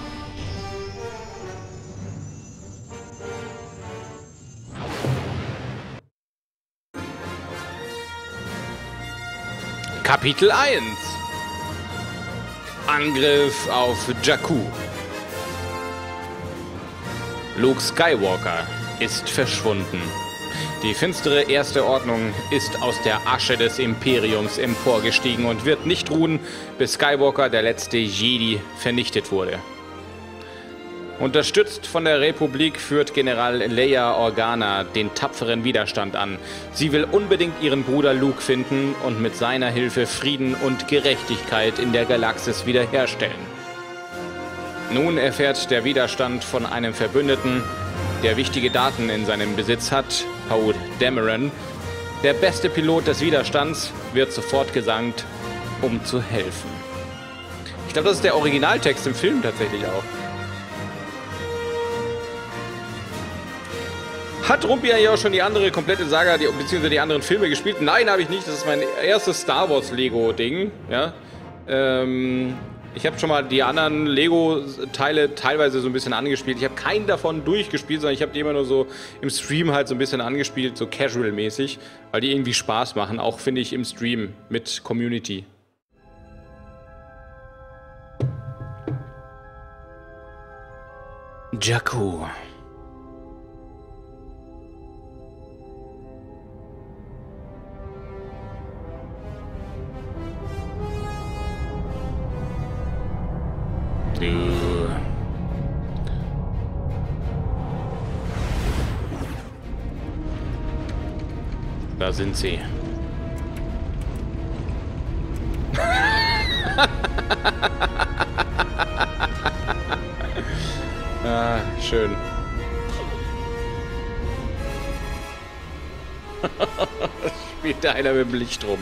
Kapitel eins. Angriff auf Jakku. Luke Skywalker ist verschwunden. Die finstere Erste Ordnung ist aus der Asche des Imperiums emporgestiegen und wird nicht ruhen, bis Skywalker, der letzte Jedi, vernichtet wurde. Unterstützt von der Republik führt General Leia Organa den tapferen Widerstand an. Sie will unbedingt ihren Bruder Luke finden und mit seiner Hilfe Frieden und Gerechtigkeit in der Galaxis wiederherstellen. Nun erfährt der Widerstand von einem Verbündeten, der wichtige Daten in seinem Besitz hat, Poe Dameron. Der beste Pilot des Widerstands wird sofort gesandt, um zu helfen. Ich glaube, das ist der Originaltext im Film tatsächlich auch. Hat Rumpi eigentlich auch schon die andere komplette Saga, die, beziehungsweise die anderen Filme gespielt? Nein, habe ich nicht. Das ist mein erstes Star Wars Lego-Ding. Ja? Ähm, ich habe schon mal die anderen Lego-Teile teilweise so ein bisschen angespielt. Ich habe keinen davon durchgespielt, sondern ich habe die immer nur so im Stream halt so ein bisschen angespielt, so casual-mäßig, weil die irgendwie Spaß machen, auch finde ich im Stream mit Community. Jakku. Da sind sie. Ah, schön. Spielt da einer mit dem Licht rum.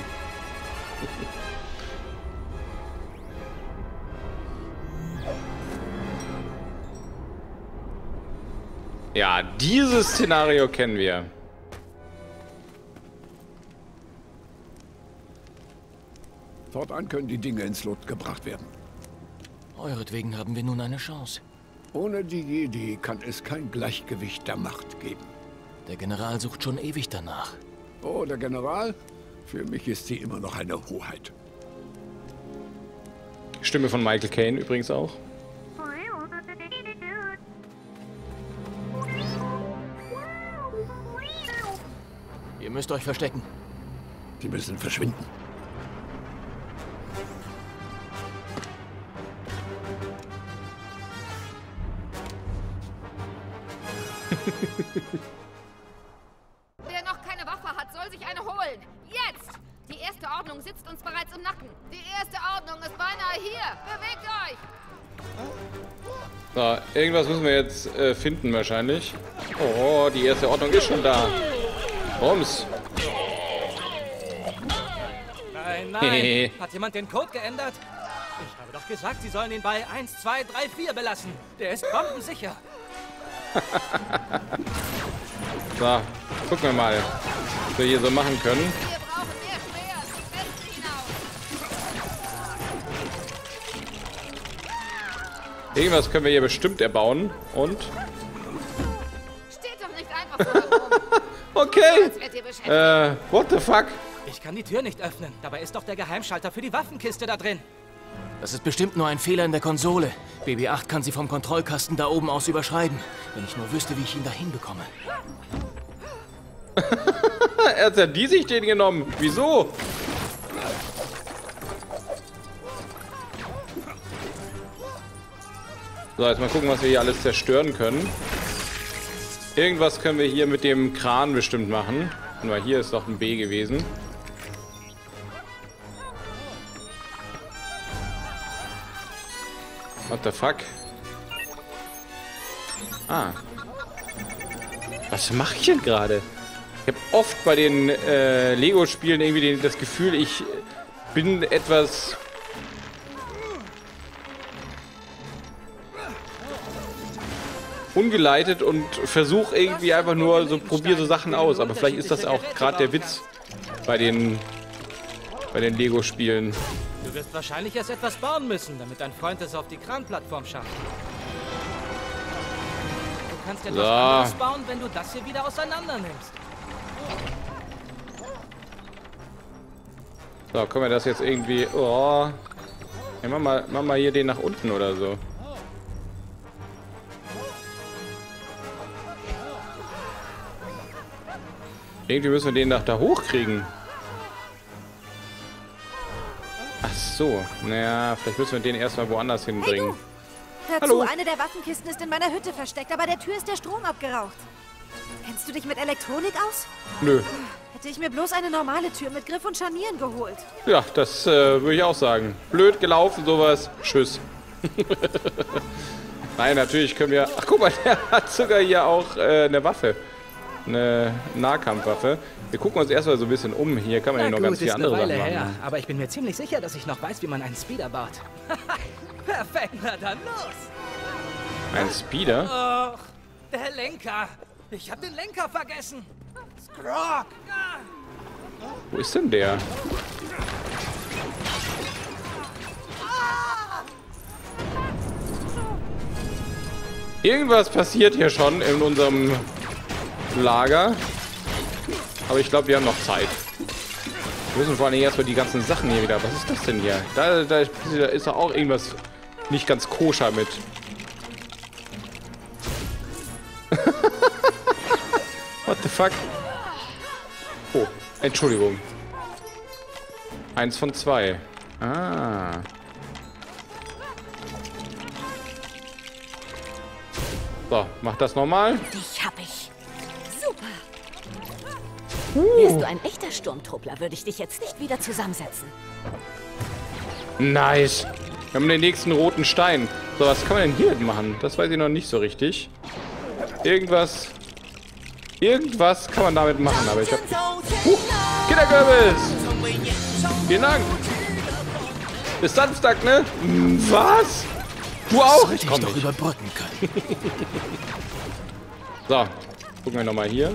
Ja, dieses Szenario kennen wir. Fortan können die Dinge ins Lot gebracht werden. Euretwegen haben wir nun eine Chance. Ohne die Jedi kann es kein Gleichgewicht der Macht geben. Der General sucht schon ewig danach. Oh, der General? Für mich ist sie immer noch eine Hoheit. Stimme von Michael Caine übrigens auch. Ihr müsst euch verstecken. Sie müssen verschwinden. Wer noch keine Waffe hat, soll sich eine holen. Jetzt! Die erste Ordnung sitzt uns bereits im Nacken. Die erste Ordnung ist beinahe hier. Bewegt euch! So, irgendwas müssen wir jetzt äh, finden wahrscheinlich. Oh, die erste Ordnung ist schon da. Bums. Nein, nein. Hat jemand den Code geändert? Ich habe doch gesagt, Sie sollen ihn bei eins, zwei, drei, vier belassen. Der ist bombensicher. So, gucken wir mal, was wir hier so machen können. Wir brauchen mehr Schwert. Westen hinaus. Irgendwas können wir hier bestimmt erbauen. Und? Steht doch nicht einfach so herum. Okay. Äh, what the fuck? Ich kann die Tür nicht öffnen. Dabei ist doch der Geheimschalter für die Waffenkiste da drin. Das ist bestimmt nur ein Fehler in der Konsole. B B acht kann sie vom Kontrollkasten da oben aus überschreiben. Wenn ich nur wüsste, wie ich ihn da hinbekomme. Er hat ja die sich den genommen. Wieso? So, jetzt mal gucken, was wir hier alles zerstören können. Irgendwas können wir hier mit dem Kran bestimmt machen. Weil hier ist doch ein B gewesen. What the fuck? Ah. Was mache ich denn gerade? Ich habe oft bei den äh, Lego-Spielen irgendwie den, das Gefühl, ich bin etwas... ungeleitet und versuche irgendwie einfach nur so, probiere so Sachen aus. Aber vielleicht ist das auch gerade der Witz bei den, bei den Lego-Spielen. Du wirst wahrscheinlich erst etwas bauen müssen, damit dein Freund es auf die Kranplattform schafft. Du kannst etwas so. anderes bauen, wenn du das hier wieder auseinander nimmst. So, können wir das jetzt irgendwie... Oh. Ja, mach mal, mach mal hier den nach unten oder so. Irgendwie müssen wir den nach da hochkriegen. Ach so. Naja, vielleicht müssen wir den erstmal woanders hinbringen. Hey, Dazu, Hallo. Eine der Waffenkisten ist in meiner Hütte versteckt, aber der Tür ist der Strom abgeraucht. Kennst du dich mit Elektronik aus? Nö. Hätte ich mir bloß eine normale Tür mit Griff und Scharnieren geholt. Ja, das äh, würde ich auch sagen. Blöd gelaufen, sowas. Tschüss. Nein, natürlich können wir... Ach, guck mal, der hat sogar hier auch äh, eine Waffe. Eine Nahkampfwaffe. Wir gucken uns erstmal so ein bisschen um. Hier kann man ja noch ganz viele andere Sachen machen. Her, aber ich bin mir ziemlich sicher, dass ich noch weiß, wie man einen Speeder baut. Perfekt, na dann los. Ein Speeder? Och, der Lenker. Ich hab den Lenker vergessen. Skrog. Wo ist denn der? Irgendwas passiert hier schon in unserem Lager. Aber ich glaube, wir haben noch Zeit. Wir müssen vor allem erstmal die ganzen Sachen hier wieder... Was ist das denn hier? Da, da ist doch auch irgendwas nicht ganz koscher mit. What the fuck? Oh, Entschuldigung. Eins von zwei. Ah. So, mach das nochmal. Dich hab ich. Super. Uh. Wärst du ein echter Sturmtruppler, würde ich dich jetzt nicht wieder zusammensetzen. Nice. Wir haben den nächsten roten Stein. So, was kann man denn hier machen? Das weiß ich noch nicht so richtig. Irgendwas... Irgendwas kann man damit machen, aber ich hab... Uh, Kinderkürbis! Vielen Dank! Bis Samstag, ne? Was? Du auch? Sollte ich doch überbrücken können. So, gucken wir nochmal hier.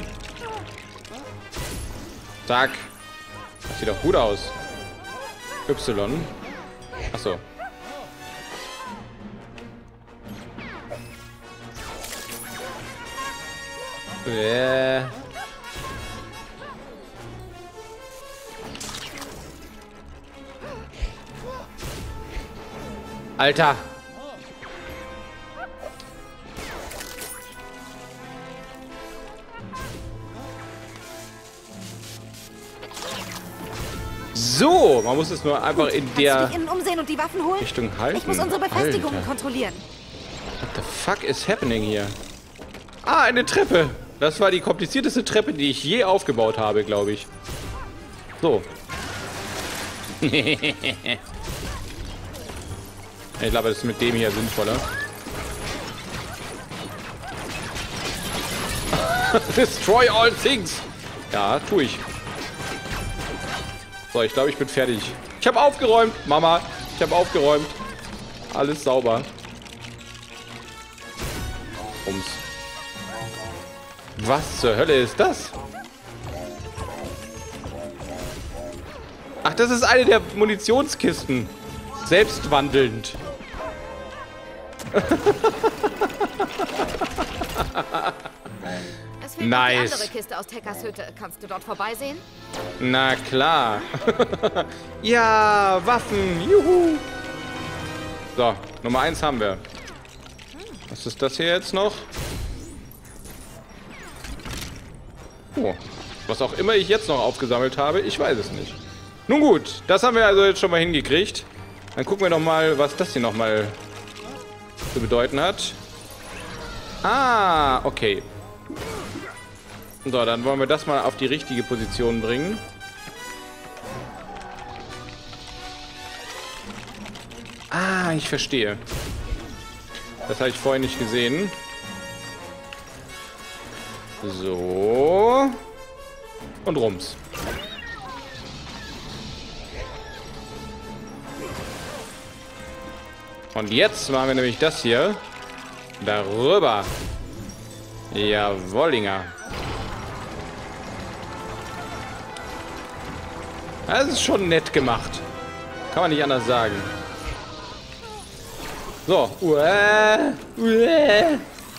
Zack. Das sieht doch gut aus. Y. Achso. Äh. Alter. So, man muss es nur einfach in der Kannst du dich innen umsehen und die Waffen holen? Richtung halten. Ich muss unsere Befestigungen Alter. kontrollieren. What the fuck is happening hier? Ah, eine Treppe. Das war die komplizierteste Treppe, die ich je aufgebaut habe, glaube ich. So. Ich glaube, das ist mit dem hier sinnvoller. Destroy all things. Ja, tue ich. So, ich glaube, ich bin fertig. Ich habe aufgeräumt, Mama. Ich habe aufgeräumt. Alles sauber. Ums. Was zur Hölle ist das? Ach, das ist eine der Munitionskisten. Selbstwandelnd. Es fehlt nice. Die andere Kiste aus Tekkers Hütte. Kannst du dort vorbeisehen? Na klar. Ja, Waffen. Juhu. So, Nummer eins haben wir. Was ist das hier jetzt noch? Oh, was auch immer ich jetzt noch aufgesammelt habe, ich weiß es nicht. Nun gut, das haben wir also jetzt schon mal hingekriegt. Dann gucken wir noch mal, was das hier noch mal zu bedeuten hat. Ah, okay. So, dann wollen wir das mal auf die richtige Position bringen. Ah, ich verstehe. Das habe ich vorhin nicht gesehen. So. Und rums. Und jetzt machen wir nämlich das hier darüber. Jawollinger. Das ist schon nett gemacht. Kann man nicht anders sagen. So. Uäh, uäh.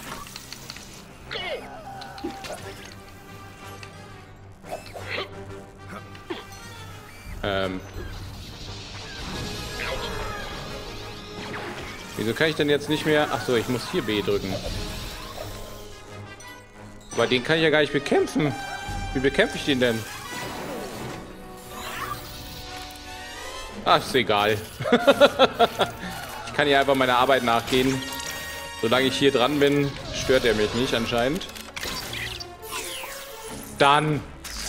Ähm. Wieso kann ich denn jetzt nicht mehr... Ach so, ich muss hier B drücken. Aber den kann ich ja gar nicht bekämpfen. Wie bekämpfe ich den denn? Ach, ist egal. Ich kann hier einfach meiner Arbeit nachgehen. Solange ich hier dran bin, stört er mich nicht anscheinend. Dann.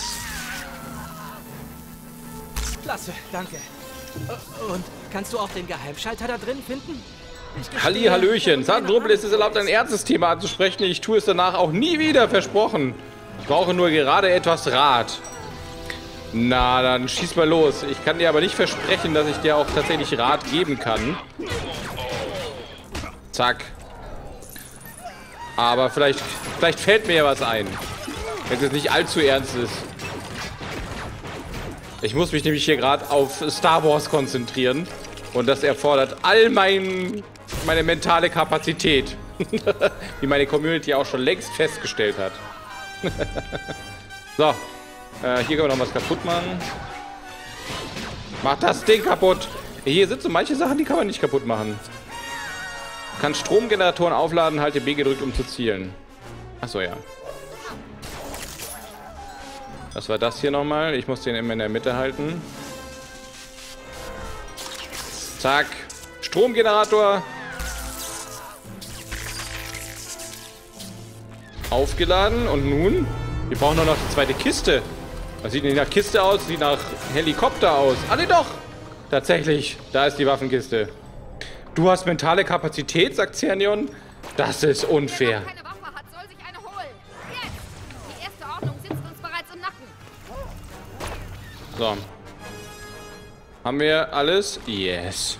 Klasse, danke. Und kannst du auch den Geheimschalter da drin finden? Halli, Hallöchen. Zartrumpel ist es erlaubt, ein ernstes Thema anzusprechen. Ich tue es danach auch nie wieder, versprochen. Ich brauche nur gerade etwas Rat. Na, dann schieß mal los. Ich kann dir aber nicht versprechen, dass ich dir auch tatsächlich Rat geben kann. Zack. Aber vielleicht, vielleicht fällt mir ja was ein. Wenn es jetzt nicht allzu ernst ist. Ich muss mich nämlich hier gerade auf Star Wars konzentrieren. Und das erfordert all mein, meine mentale Kapazität. Wie meine Community auch schon längst festgestellt hat. So. Äh, hier können wir noch was kaputt machen. Mach das Ding kaputt. Hier sind so manche Sachen, die kann man nicht kaputt machen. Du kannst Stromgeneratoren aufladen, halte B gedrückt, um zu zielen. Achso, ja. Was war das hier nochmal? Ich muss den immer in der Mitte halten. Zack. Stromgenerator. Aufgeladen. Und nun? Wir brauchen nur noch die zweite Kiste. Das sieht nicht nach Kiste aus, sieht nach Helikopter aus. Ah, ne, doch. Tatsächlich. Da ist die Waffenkiste. Du hast mentale Kapazität, sagt Cernion. Das ist unfair. Wer keine Waffe hat, soll sich eine holen. Jetzt! Die erste Ordnung sitzt uns bereits im Nacken. So. Haben wir alles? Yes.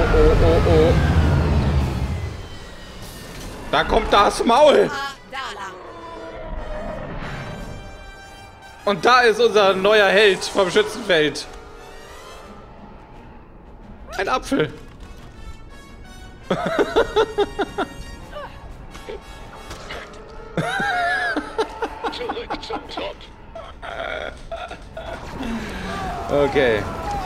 oh, oh, oh. Da kommt das Maul. Und da ist unser neuer Held vom Schützenfeld. Ein Apfel. Zurück zum Trott. Okay.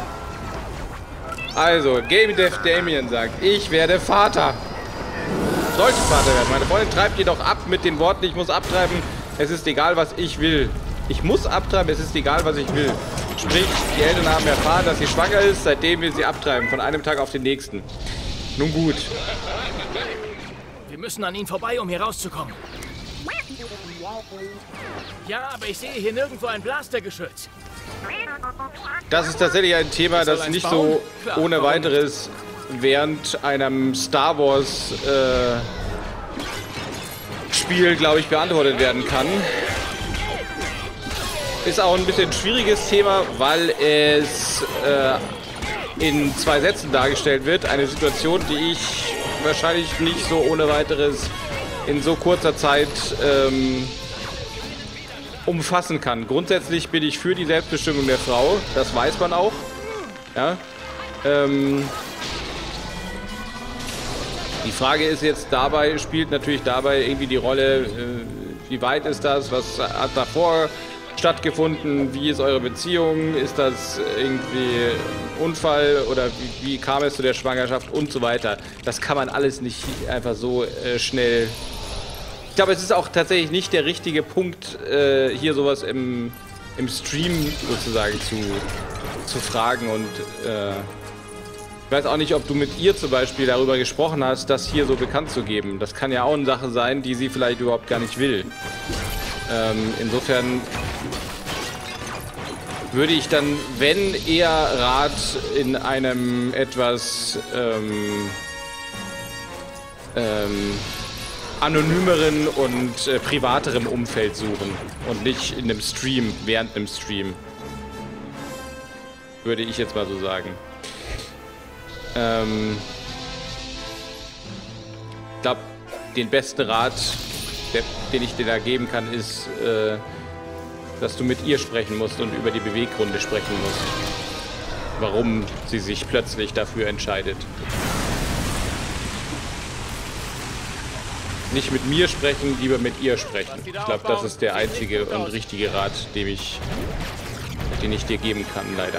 Also, Game Dev Damien sagt, ich werde Vater. Sollte Vater werden. Meine Freundin treibt jedoch ab mit den Worten, ich muss abtreiben. Es ist egal, was ich will. Ich muss abtreiben, es ist egal, was ich will. Sprich, die Eltern haben erfahren, dass sie schwanger ist, seitdem wir sie abtreiben. Von einem Tag auf den nächsten. Nun gut. Wir müssen an ihn vorbei, um hier rauszukommen. Ja, aber ich sehe hier nirgendwo ein Blastergeschütz. Das ist tatsächlich ein Thema, das nicht so ohne weiteres während einem Star Wars äh, Spiel, glaube ich, beantwortet werden kann. Ist auch ein bisschen ein schwieriges Thema, weil es äh, in zwei Sätzen dargestellt wird. Eine Situation, die ich wahrscheinlich nicht so ohne weiteres in so kurzer Zeit ähm, umfassen kann. Grundsätzlich bin ich für die Selbstbestimmung der Frau. Das weiß man auch. Ja. Ähm, die Frage ist jetzt dabei, spielt natürlich dabei irgendwie die Rolle, äh, wie weit ist das, was hat davor stattgefunden, wie ist eure Beziehung, ist das irgendwie ein Unfall oder wie, wie kam es zu der Schwangerschaft und so weiter. Das kann man alles nicht einfach so äh, schnell... Ich glaube, es ist auch tatsächlich nicht der richtige Punkt, äh, hier sowas im, im Stream sozusagen zu, zu fragen. Und äh, ich weiß auch nicht, ob du mit ihr zum Beispiel darüber gesprochen hast, das hier so bekannt zu geben. Das kann ja auch eine Sache sein, die sie vielleicht überhaupt gar nicht will. Ähm, insofern würde ich dann, wenn eher Rat in einem etwas ähm, ähm, anonymeren und äh, privaterem Umfeld suchen und nicht in einem Stream, während einem Stream. Würde ich jetzt mal so sagen. Ähm, ich glaube, den besten Rat, der, den ich dir da geben kann, ist, äh, dass du mit ihr sprechen musst und über die Beweggründe sprechen musst. Warum sie sich plötzlich dafür entscheidet. Nicht mit mir sprechen, lieber mit ihr sprechen. Ich glaube, das ist der einzige und richtige Rat, den ich, den ich dir geben kann, leider.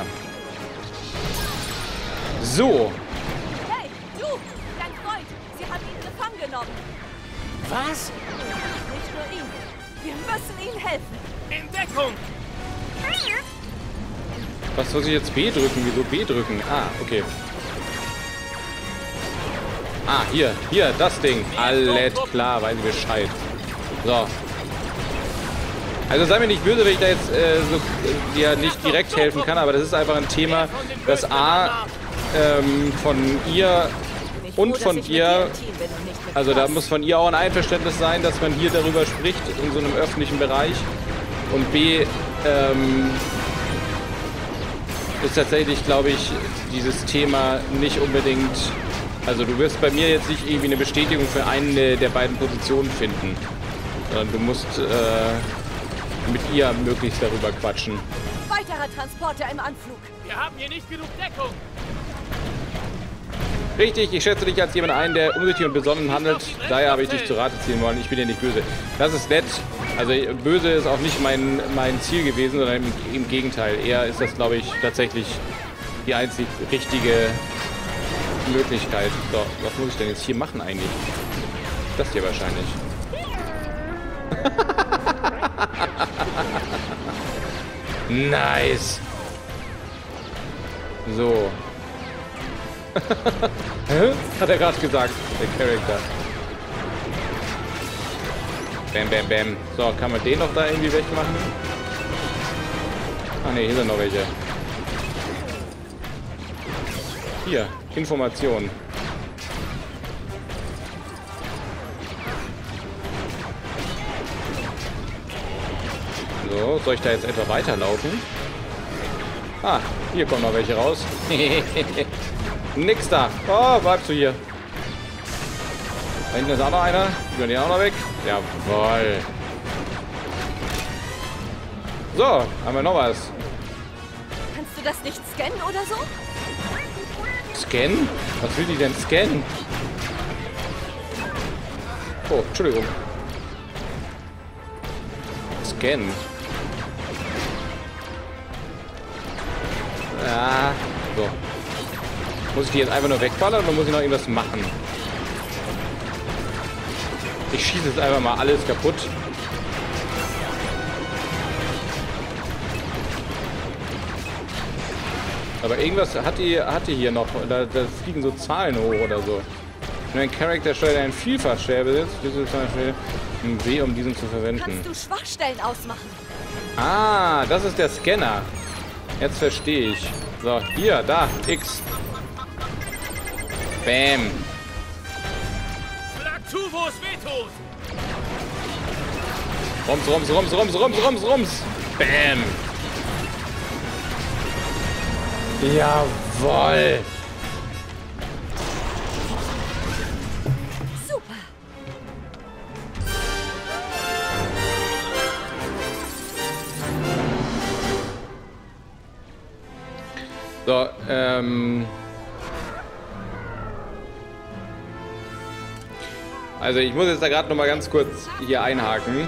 So. Hey, du! Dein Freund! Sie haben ihn gefangen genommen! Was? Nicht nur ihn. Wir müssen ihnen helfen! In Deckung! Was soll ich jetzt B drücken? Wieso B drücken? Ah, okay. Ah, hier, hier, das Ding. Alles klar, weiß ich Bescheid. So. Also sei mir nicht böse, wenn ich da jetzt äh, so, äh, dir nicht direkt helfen kann, aber das ist einfach ein Thema, das A ähm, von ihr und von dir, also da muss von ihr auch ein Einverständnis sein, dass man hier darüber spricht, in so einem öffentlichen Bereich. Und B, ähm, ist tatsächlich, glaube ich, dieses Thema nicht unbedingt... Also du wirst bei mir jetzt nicht irgendwie eine Bestätigung für eine der beiden Positionen finden. Sondern du musst äh, mit ihr möglichst darüber quatschen. Weiterer Transporter im Anflug. Wir haben hier nicht genug Deckung. Richtig, ich schätze dich als jemand ein, der umsichtig und besonnen handelt. Daher habe ich dich zu Rate ziehen wollen. Ich bin dir nicht böse. Das ist nett. Also böse ist auch nicht mein, mein Ziel gewesen, sondern im, im Gegenteil. Eher ist das, glaube ich, tatsächlich die einzig richtige Möglichkeit. So, was muss ich denn jetzt hier machen eigentlich? Das hier wahrscheinlich. Nice. So. Hä? Hat er gerade gesagt, der Charakter. Bam, bam, bam. So, kann man den noch da irgendwie wegmachen? Ah ne, hier sind noch welche. Hier, Information. So, soll ich da jetzt etwa weiterlaufen? Ah, hier kommen noch welche raus. Nix da. Oh, bleibst du hier. Da hinten ist auch noch einer. Über den auch noch weg. Jawohl. So, haben wir noch was. Kannst du das nicht scannen oder so? Scannen? Was will die denn scannen? Oh, Entschuldigung. Scannen. Ja, so. Muss ich die jetzt einfach nur wegballern oder muss ich noch irgendwas machen? Ich schieße jetzt einfach mal alles kaputt. Aber irgendwas hat die, hat die hier noch. Da, da fliegen so Zahlen hoch oder so. Wenn ein Charakter steuert einen Vielfachstern besitzt, ist es zum Beispiel ein W, um diesen zu verwenden. Kannst du Schwachstellen ausmachen? Ah, das ist der Scanner. Jetzt verstehe ich. So, hier, da, X. Bam. Schlag zu, wo es weh tut. Rums, rums, rums, rums, rums, rums, rums. Bam. Jawoll. Super. So, ähm... Also ich muss jetzt da gerade noch mal ganz kurz hier einhaken.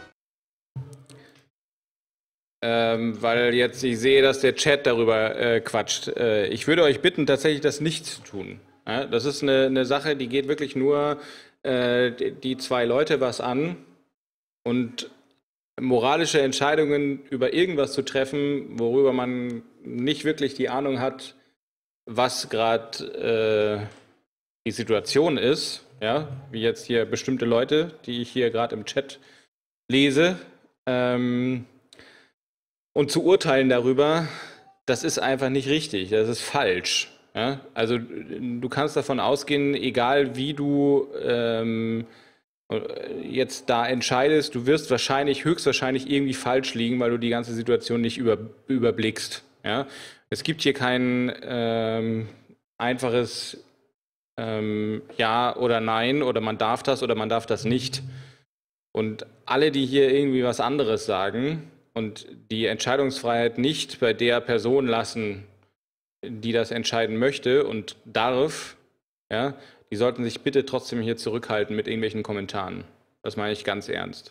Ähm, weil jetzt ich sehe, dass der Chat darüber äh, quatscht. Äh, ich würde euch bitten, tatsächlich das nicht zu tun. Ja, das ist eine, eine Sache, die geht wirklich nur äh, die zwei Leute was an. Und moralische Entscheidungen über irgendwas zu treffen, worüber man nicht wirklich die Ahnung hat, was gerade äh, die Situation ist. Ja, wie jetzt hier bestimmte Leute, die ich hier gerade im Chat lese. Ähm, Und zu urteilen darüber, das ist einfach nicht richtig, das ist falsch. Ja? Also du kannst davon ausgehen, egal wie du ähm, jetzt da entscheidest, du wirst wahrscheinlich, höchstwahrscheinlich irgendwie falsch liegen, weil du die ganze Situation nicht über, überblickst. Ja? Es gibt hier kein ähm, einfaches ähm, Ja oder Nein oder man darf das oder man darf das nicht. Und alle, die hier irgendwie was anderes sagen, und die Entscheidungsfreiheit nicht bei der Person lassen, die das entscheiden möchte und darf, ja, die sollten sich bitte trotzdem hier zurückhalten mit irgendwelchen Kommentaren. Das meine ich ganz ernst.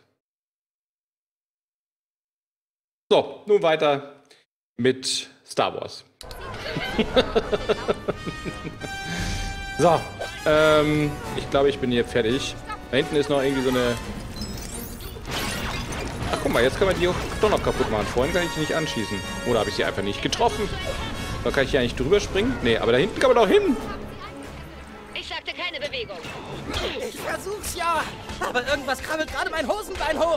So, nun weiter mit Star Wars. So, ähm, ich glaube, ich bin hier fertig. Da hinten ist noch irgendwie so eine... Ach, guck mal, jetzt können wir die auch doch noch kaputt machen. Vorhin kann ich die nicht anschießen. Oder habe ich sie einfach nicht getroffen? Da kann ich hier eigentlich drüber springen? Nee, aber da hinten kann man doch hin. Ich sagte keine Bewegung. Ich versuch's ja. Aber irgendwas krabbelt gerade mein Hosenbein hoch.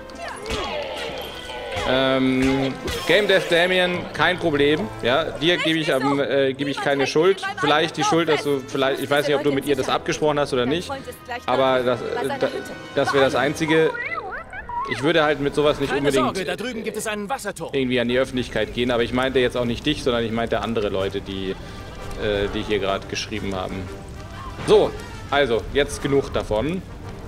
Ähm, Game Death Damien, kein Problem. Ja, dir gebe ich, ähm, äh, gebe ich keine Schuld. Vielleicht die Schuld, dass du, vielleicht, ich weiß nicht, ob du mit ihr das abgesprochen hast oder nicht. Aber das, äh, da, das wäre das Einzige. Ich würde halt mit sowas nicht Keine unbedingt Sorge, da drüben gibt es einen Wasserturm. irgendwie an die Öffentlichkeit gehen. Aber ich meinte jetzt auch nicht dich, sondern ich meinte andere Leute, die, äh, die hier gerade geschrieben haben. So, also, jetzt genug davon.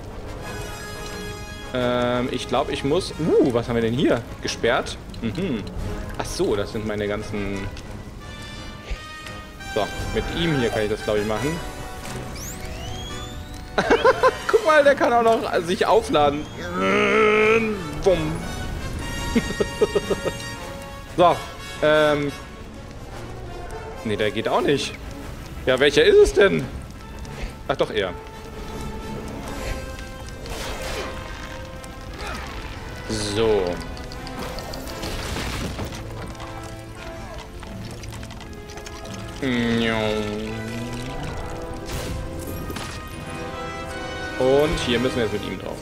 Ähm, ich glaube, ich muss... Uh, was haben wir denn hier? Gesperrt? Mhm. Ach so, das sind meine ganzen... So, mit ihm hier kann ich das, glaube ich, machen. Guck mal, der kann auch noch sich aufladen. Bumm. So, ähm... Nee, der geht auch nicht. Ja, welcher ist es denn? Ach doch, er. So. Und hier müssen wir jetzt mit ihm drauf.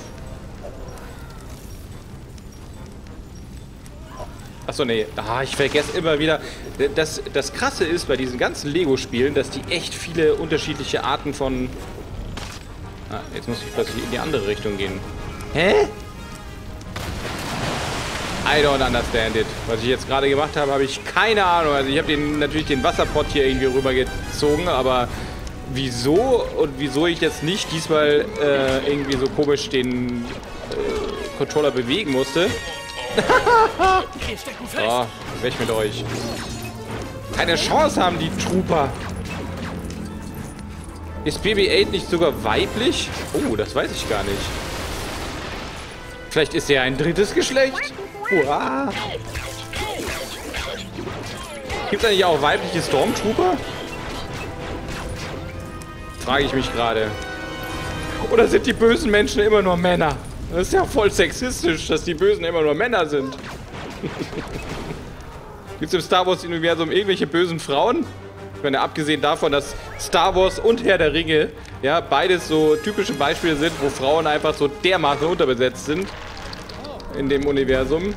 Achso, nee. Ah, ich vergesse immer wieder. Das, das Krasse ist bei diesen ganzen Lego-Spielen, dass die echt viele unterschiedliche Arten von... Ah, jetzt muss ich plötzlich in die andere Richtung gehen. Hä? I don't understand it. Was ich jetzt gerade gemacht habe, habe ich keine Ahnung. Also ich habe den natürlich den Wasserpott hier irgendwie rübergezogen, aber wieso und wieso ich jetzt nicht diesmal äh, irgendwie so komisch den äh, Controller bewegen musste. So, weg mit euch. Keine Chance haben die Trooper. Ist B B acht nicht sogar weiblich? Oh, das weiß ich gar nicht. Vielleicht ist er ein drittes Geschlecht? Hurra! Gibt es eigentlich auch weibliche Stormtrooper? Frage ich mich gerade. Oder sind die bösen Menschen immer nur Männer? Das ist ja voll sexistisch, dass die Bösen immer nur Männer sind. Gibt es im Star Wars-Universum irgendwelche bösen Frauen? Ich meine, abgesehen davon, dass Star Wars und Herr der Ringe, ja, beides so typische Beispiele sind, wo Frauen einfach so dermaßen unterbesetzt sind in dem Universum.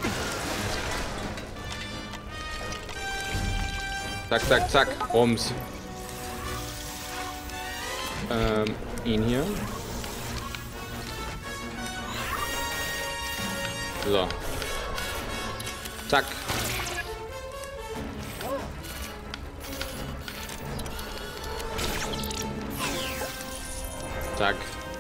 Zack, zack, zack. Rums. Ähm, ihn hier. So. Zack. Zack.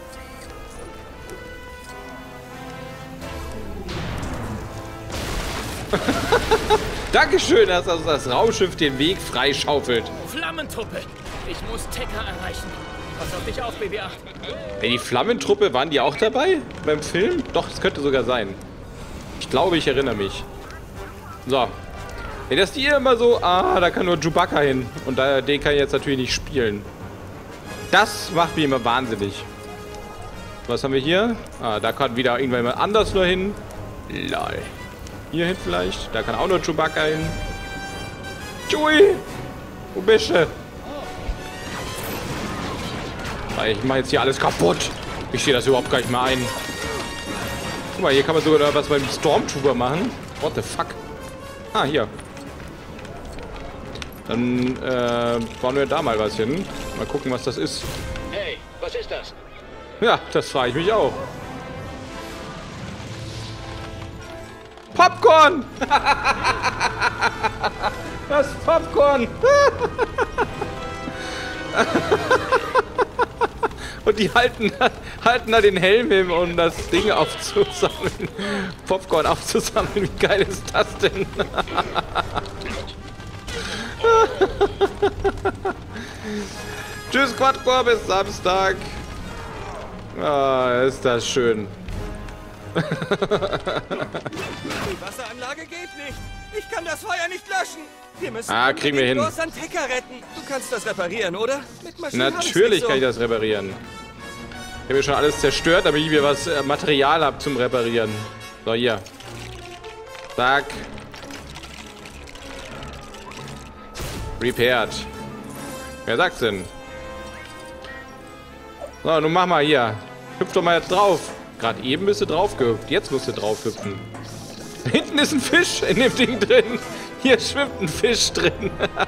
Dankeschön, dass also das Raumschiff den Weg freischaufelt. Flammentruppe! Ich muss Tekka erreichen. Pass auf dich auf, B B acht. Ey, die Flammentruppe, waren die auch dabei beim Film? Doch, das könnte sogar sein. Ich glaube, ich erinnere mich. So. Ey, das ist die immer so, ah, da kann nur Chewbacca hin. Und da, den kann ich jetzt natürlich nicht spielen. Das macht mich immer wahnsinnig. Was haben wir hier? Ah, da kann wieder irgendwann mal anders nur hin. Lol. Hier hin vielleicht. Da kann auch nur Chewbacca hin. Chewie! Wo bist du? Ich mache jetzt hier alles kaputt. Ich sehe das überhaupt gar nicht mal ein. Guck mal, hier kann man sogar was beim Stormtrooper machen. What the fuck? Ah, hier. Dann äh, bauen wir da mal was hin. Mal gucken, was das ist. Hey, was ist das? Ja, das frage ich mich auch. Popcorn! Das Popcorn! Und die halten, halten da den Helm hin, um das Ding aufzusammeln. Popcorn aufzusammeln. Wie geil ist das denn? Tschüss, Quadcore, bis Samstag. Ah, ist das schön. Die Wasseranlage geht nicht. Ich kann das Feuer nicht löschen. Wir müssen ah, kriegen wir hin. bloß an Tekka retten. Du kannst das reparieren, oder? Mit Maschinen Natürlich so. kann ich das reparieren. Ich habe mir schon alles zerstört, damit ich mir was äh, Material habe zum Reparieren. So, hier. Zack. Repaired. Wer sagt's denn? So, nun mach mal hier. Hüpf doch mal jetzt drauf. Gerade eben bist du drauf gehüpft. Jetzt musst du drauf hüpfen. Hinten ist ein Fisch in dem Ding drin. Hier schwimmt ein Fisch drin.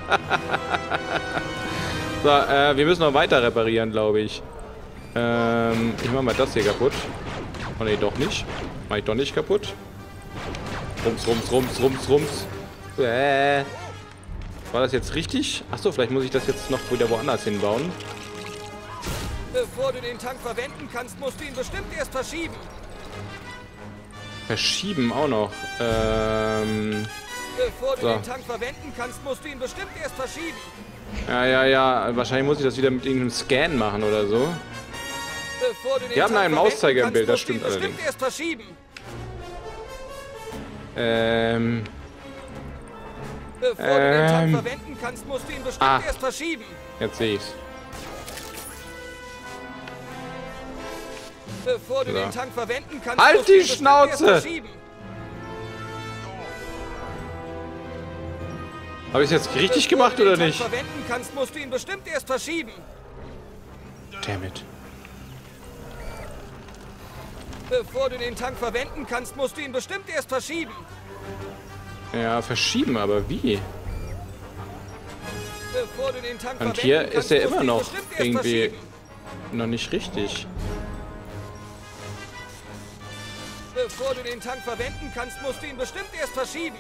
So, äh, wir müssen noch weiter reparieren, glaube ich. Ähm, ich mach mal das hier kaputt. Oh ne, doch nicht. Mach ich doch nicht kaputt. Rums, rums, rums, rums, rums. Äh. War das jetzt richtig? Achso, vielleicht muss ich das jetzt noch wieder woanders hinbauen. Bevor du den Tank verwenden kannst, musst du ihn bestimmt erst verschieben. Verschieben auch noch. Ähm. Bevor du so. den Tank verwenden kannst, musst du ihn bestimmt erst verschieben. Ja, ja, ja. Wahrscheinlich muss ich das wieder mit irgendeinem Scan machen oder so. Bevor du den Wir haben Tank einen Mauszeiger im Bild, das stimmt allerdings. allerdings. Erst verschieben. Ähm. Bevor ähm. du den Tank verwenden kannst, musst du ihn bestimmt ah. erst verschieben. Jetzt sehe ich's. Bevor du so. den Tank verwenden kannst, halt musst du die ihn Schnauze! erst verschieben. Habe ich es jetzt richtig gemacht oder nicht? Bevor du den Tank verwenden kannst, musst du ihn bestimmt erst verschieben. Damn it. Bevor du den Tank verwenden kannst, musst du ihn bestimmt erst verschieben. Ja, verschieben, aber wie? Bevor du den Tank Und hier kannst, ist er musst immer du ihn noch bestimmt erst irgendwie verschieben. noch nicht richtig. Bevor du den Tank verwenden kannst, musst du ihn bestimmt erst verschieben.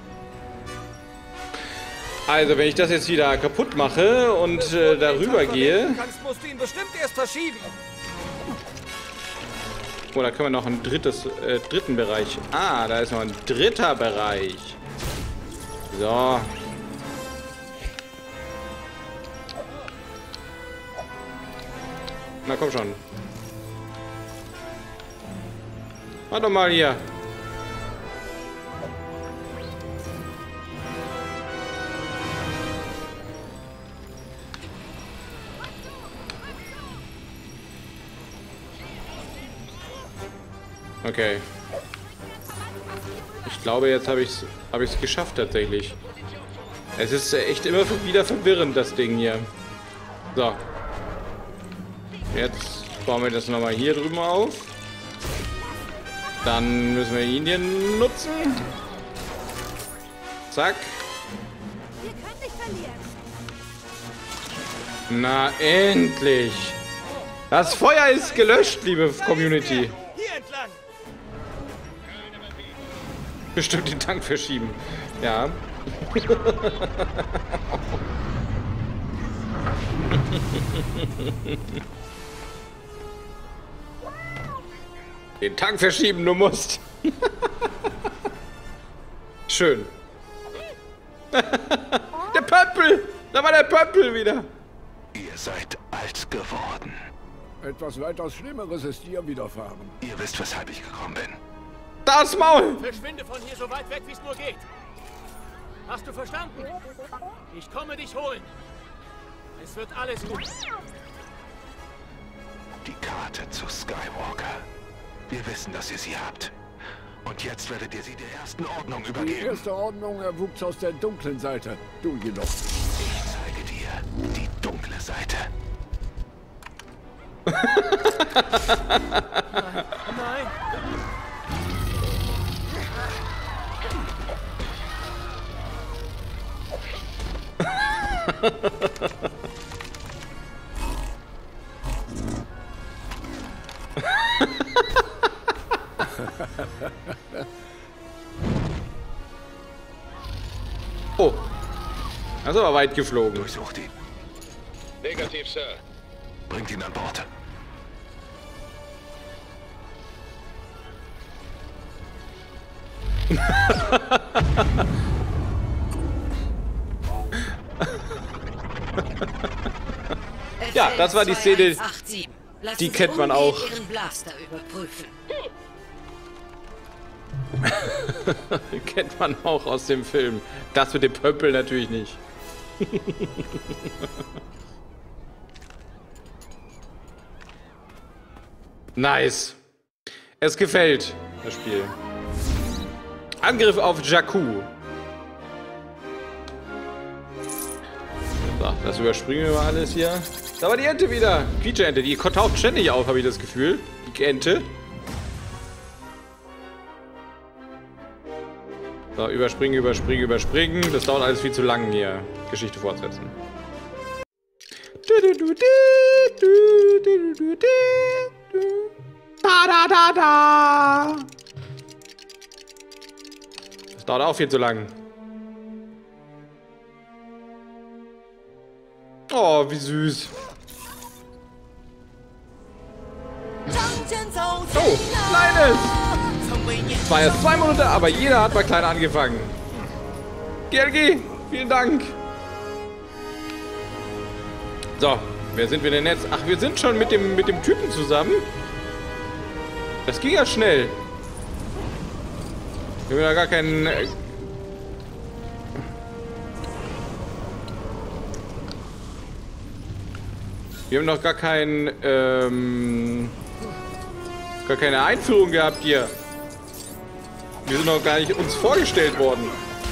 Also, wenn ich das jetzt wieder kaputt mache und äh, darüber gehe... Kannst, musst du ihn bestimmt erst verschieben. Oh, da können wir noch einen drittes, äh, dritten Bereich. Ah, da ist noch ein dritter Bereich. So. Na komm schon. Warte mal hier. Okay. Ich glaube, jetzt habe ich es hab ich's geschafft tatsächlich. Es ist echt immer wieder verwirrend, das Ding hier. So. Jetzt bauen wir das nochmal hier drüben auf. Dann müssen wir ihn hier nutzen. Zack. Wir können nicht verlieren. Na, endlich. Das Feuer ist gelöscht, liebe Community. Hier entlang. Bestimmt den Tank verschieben. Ja. Den Tank verschieben, du musst. Schön. Der Pöppel! Da war der Pöppel wieder. Ihr seid alt geworden. Etwas weitaus Schlimmeres ist dir widerfahren. Ihr wisst, weshalb ich gekommen bin. Das Maul! Verschwinde von hier so weit weg, wie es nur geht. Hast du verstanden? Ich komme dich holen. Es wird alles gut. Die Karte zu Skywalker. Wir wissen, dass ihr sie habt. Und jetzt werdet ihr sie der ersten Ordnung übergeben. Die erste Ordnung erwuchs aus der dunklen Seite. Du jedoch. Ich zeige dir die dunkle Seite. Nein, nein. Oh. Das ist aber weit geflogen. Durchsucht ihn. Negativ, Sir. Bringt ihn an Bord. Ja, das war die Szene, die kennt man auch. Kennt man auch aus dem Film. Das mit dem Pöppel natürlich nicht. Nice. Es gefällt, das Spiel. Angriff auf Jakku. So, das überspringen wir mal alles hier. Da war die Ente wieder. Quietsche-Ente. Die taucht ständig auf, habe ich das Gefühl. Die Ente. So, überspringen, überspringen, überspringen. Das dauert alles viel zu lang hier. Geschichte fortsetzen. Da, da, da, da. Das dauert auch viel zu lang. Oh, wie süß. Oh, Kleines. Es war erst zwei Monate, aber jeder hat mal klein angefangen. G L G, vielen Dank. So, wer sind wir denn jetzt? Ach, wir sind schon mit dem, mit dem Typen zusammen. Das ging ja schnell. Wir haben ja gar keinen... Äh wir haben noch gar kein... Ähm, gar keine Einführung gehabt hier. Wir sind noch gar nicht uns vorgestellt worden.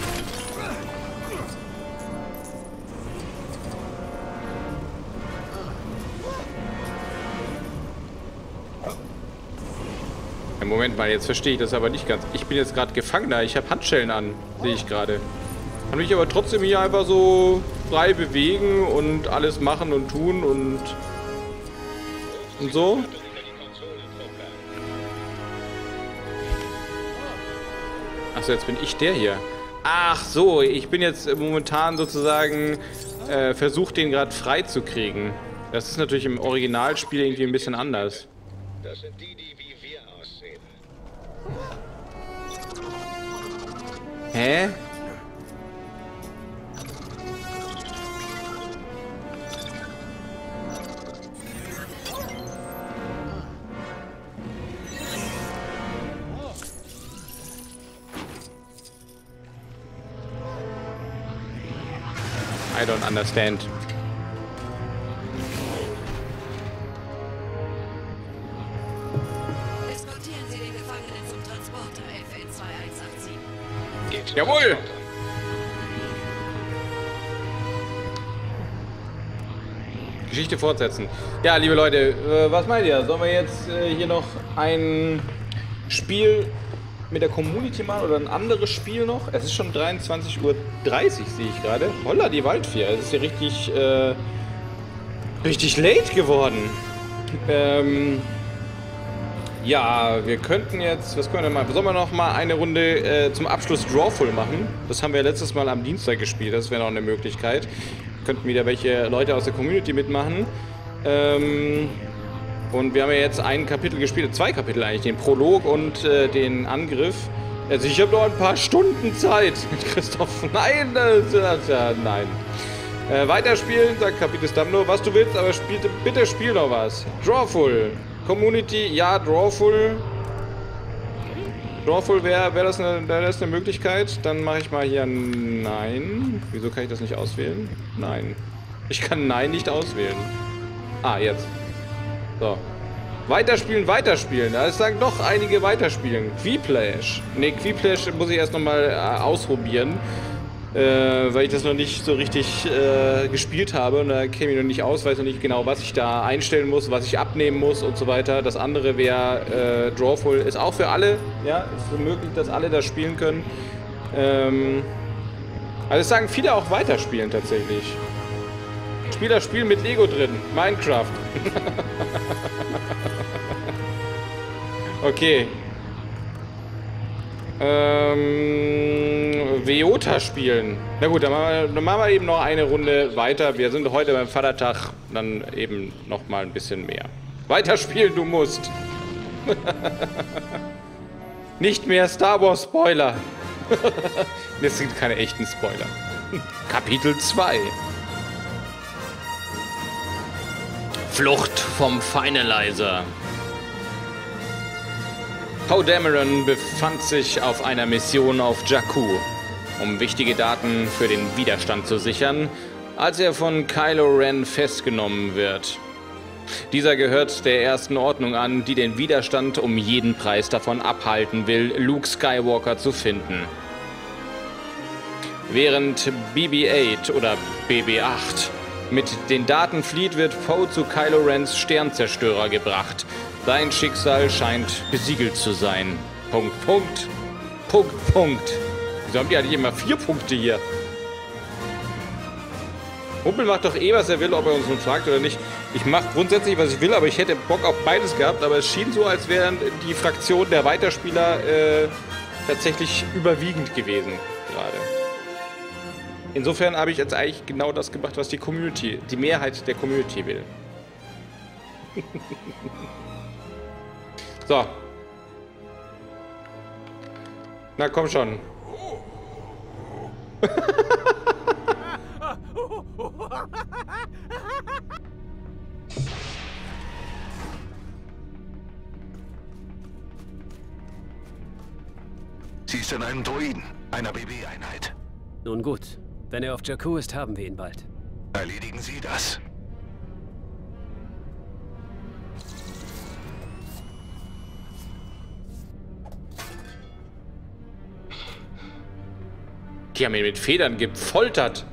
Ja, Moment mal, jetzt verstehe ich das aber nicht ganz. Ich bin jetzt gerade Gefangener. Ich habe Handschellen an, sehe ich gerade. Kann mich aber trotzdem hier einfach so frei bewegen und alles machen und tun und, und so. Achso, jetzt bin ich der hier. Ach so, ich bin jetzt momentan sozusagen äh, versucht, den gerade frei zu kriegen. Das ist natürlich im Originalspiel irgendwie ein bisschen anders. Das sind die, die wie wir aussehen. Hä? I don't understand. Eskortieren Sie den Gefangenen zum Transporter F N zwei eins acht sieben. Geht. Jawohl! Geschichte fortsetzen. Ja, liebe Leute, äh, was meint ihr? Sollen wir jetzt äh, hier noch ein Spiel mit der Community machen oder ein anderes Spiel noch? Es ist schon dreiundzwanzig Uhr dreißig, sehe ich gerade. Holla, die Waldfee. Es ist hier richtig, äh, richtig late geworden. Ähm, ja, wir könnten jetzt, was können wir denn mal? Sollen wir noch mal eine Runde äh, zum Abschluss Drawful machen? Das haben wir letztes Mal am Dienstag gespielt. Das wäre noch eine Möglichkeit. Könnten wieder welche Leute aus der Community mitmachen. Ähm, und wir haben ja jetzt ein Kapitel gespielt, zwei Kapitel eigentlich, den Prolog und äh, den Angriff. Also ich habe noch ein paar Stunden Zeit. Christoph, nein, das, das, ja, nein. Äh, weiterspielen, sagt Kapitel Damno, was du willst, aber spiel, bitte spiel noch was. Drawful. Community, ja, Drawful. Drawful wäre wär das, eine, wär das eine Möglichkeit. Dann mache ich mal hier Nein. Wieso kann ich das nicht auswählen? Nein. Ich kann Nein nicht auswählen. Ah, jetzt. So. Weiterspielen, weiterspielen. Da sagen doch einige weiterspielen. Quiplash. Ne, Quiplash muss ich erst nochmal äh, ausprobieren. Äh, weil ich das noch nicht so richtig äh, gespielt habe. Und da käme ich noch nicht aus, weiß noch nicht genau, was ich da einstellen muss, was ich abnehmen muss und so weiter. Das andere wäre äh, Drawful. Ist auch für alle. Ja, ist möglich, dass alle das spielen können. Ähm, also es sagen viele auch weiterspielen tatsächlich. Spiel das Spiel mit Lego drin. Minecraft. Okay. Ähm, Veota spielen. Na gut, dann machen, wir, dann machen wir eben noch eine Runde weiter. Wir sind heute beim Vatertag, dann eben noch mal ein bisschen mehr. Weiterspielen, du musst. Nicht mehr Star Wars Spoiler. Das sind keine echten Spoiler. Kapitel zwei. Flucht vom Finalizer. Poe Dameron befand sich auf einer Mission auf Jakku, um wichtige Daten für den Widerstand zu sichern, als er von Kylo Ren festgenommen wird. Dieser gehört der Ersten Ordnung an, die den Widerstand um jeden Preis davon abhalten will, Luke Skywalker zu finden. Während B B acht oder B B acht mit den Daten flieht, wird Poe zu Kylo Rens Sternzerstörer gebracht. Sein Schicksal scheint besiegelt zu sein. Punkt, Punkt, Punkt, Punkt. Wieso haben die eigentlich immer vier Punkte hier? Humpel macht doch eh, was er will, ob er uns nun fragt oder nicht. Ich mache grundsätzlich, was ich will, aber ich hätte Bock auf beides gehabt. Aber es schien so, als wären die Fraktion der Weiterspieler äh, tatsächlich überwiegend gewesen gerade. Insofern habe ich jetzt eigentlich genau das gemacht, was die Community, die Mehrheit der Community will. So. Na komm schon. Sie ist in einem Droiden, einer B B-Einheit. Nun gut. Wenn er auf Jakku ist, haben wir ihn bald. Erledigen Sie das. Die haben ihn mit Federn gefoltert.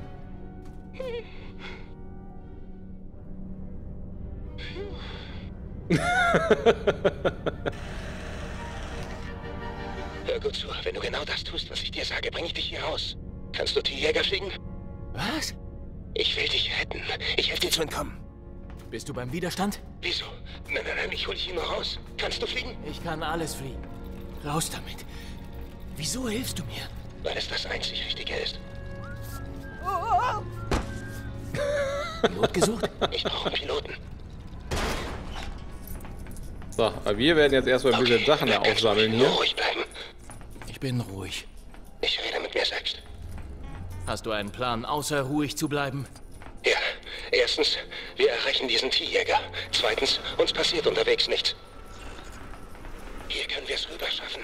Hör gut zu, wenn du genau das tust, was ich dir sage, bringe ich dich hier raus. Kannst du Tierjäger fliegen? Was? Ich will dich retten. Ich helfe dir zu entkommen. Bist du beim Widerstand? Wieso? Nein, nein, nein, ich hole dich hier nur raus. Kannst du fliegen? Ich kann alles fliegen. Raus damit. Wieso hilfst du mir? Weil es das einzig Richtige ist. Pilot gesucht? Ich brauche einen Piloten. So, aber wir werden jetzt erstmal ein bisschen okay, Sachen da aufsammeln hier. Ruhig bleiben. Ich bin ruhig. Ich rede mit mir selbst. Hast du einen Plan, außer ruhig zu bleiben? Ja. Erstens, wir erreichen diesen T-Jäger. Zweitens, uns passiert unterwegs nichts. Hier können wir es rüber schaffen.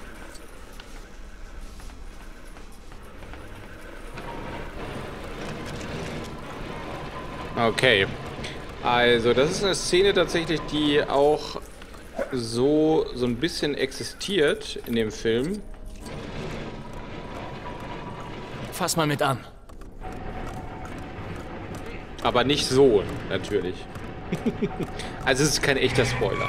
Okay. Also, das ist eine Szene tatsächlich, die auch so, so ein bisschen existiert in dem Film. Fass mal mit an. Aber nicht so, natürlich. Also, es ist kein echter Spoiler.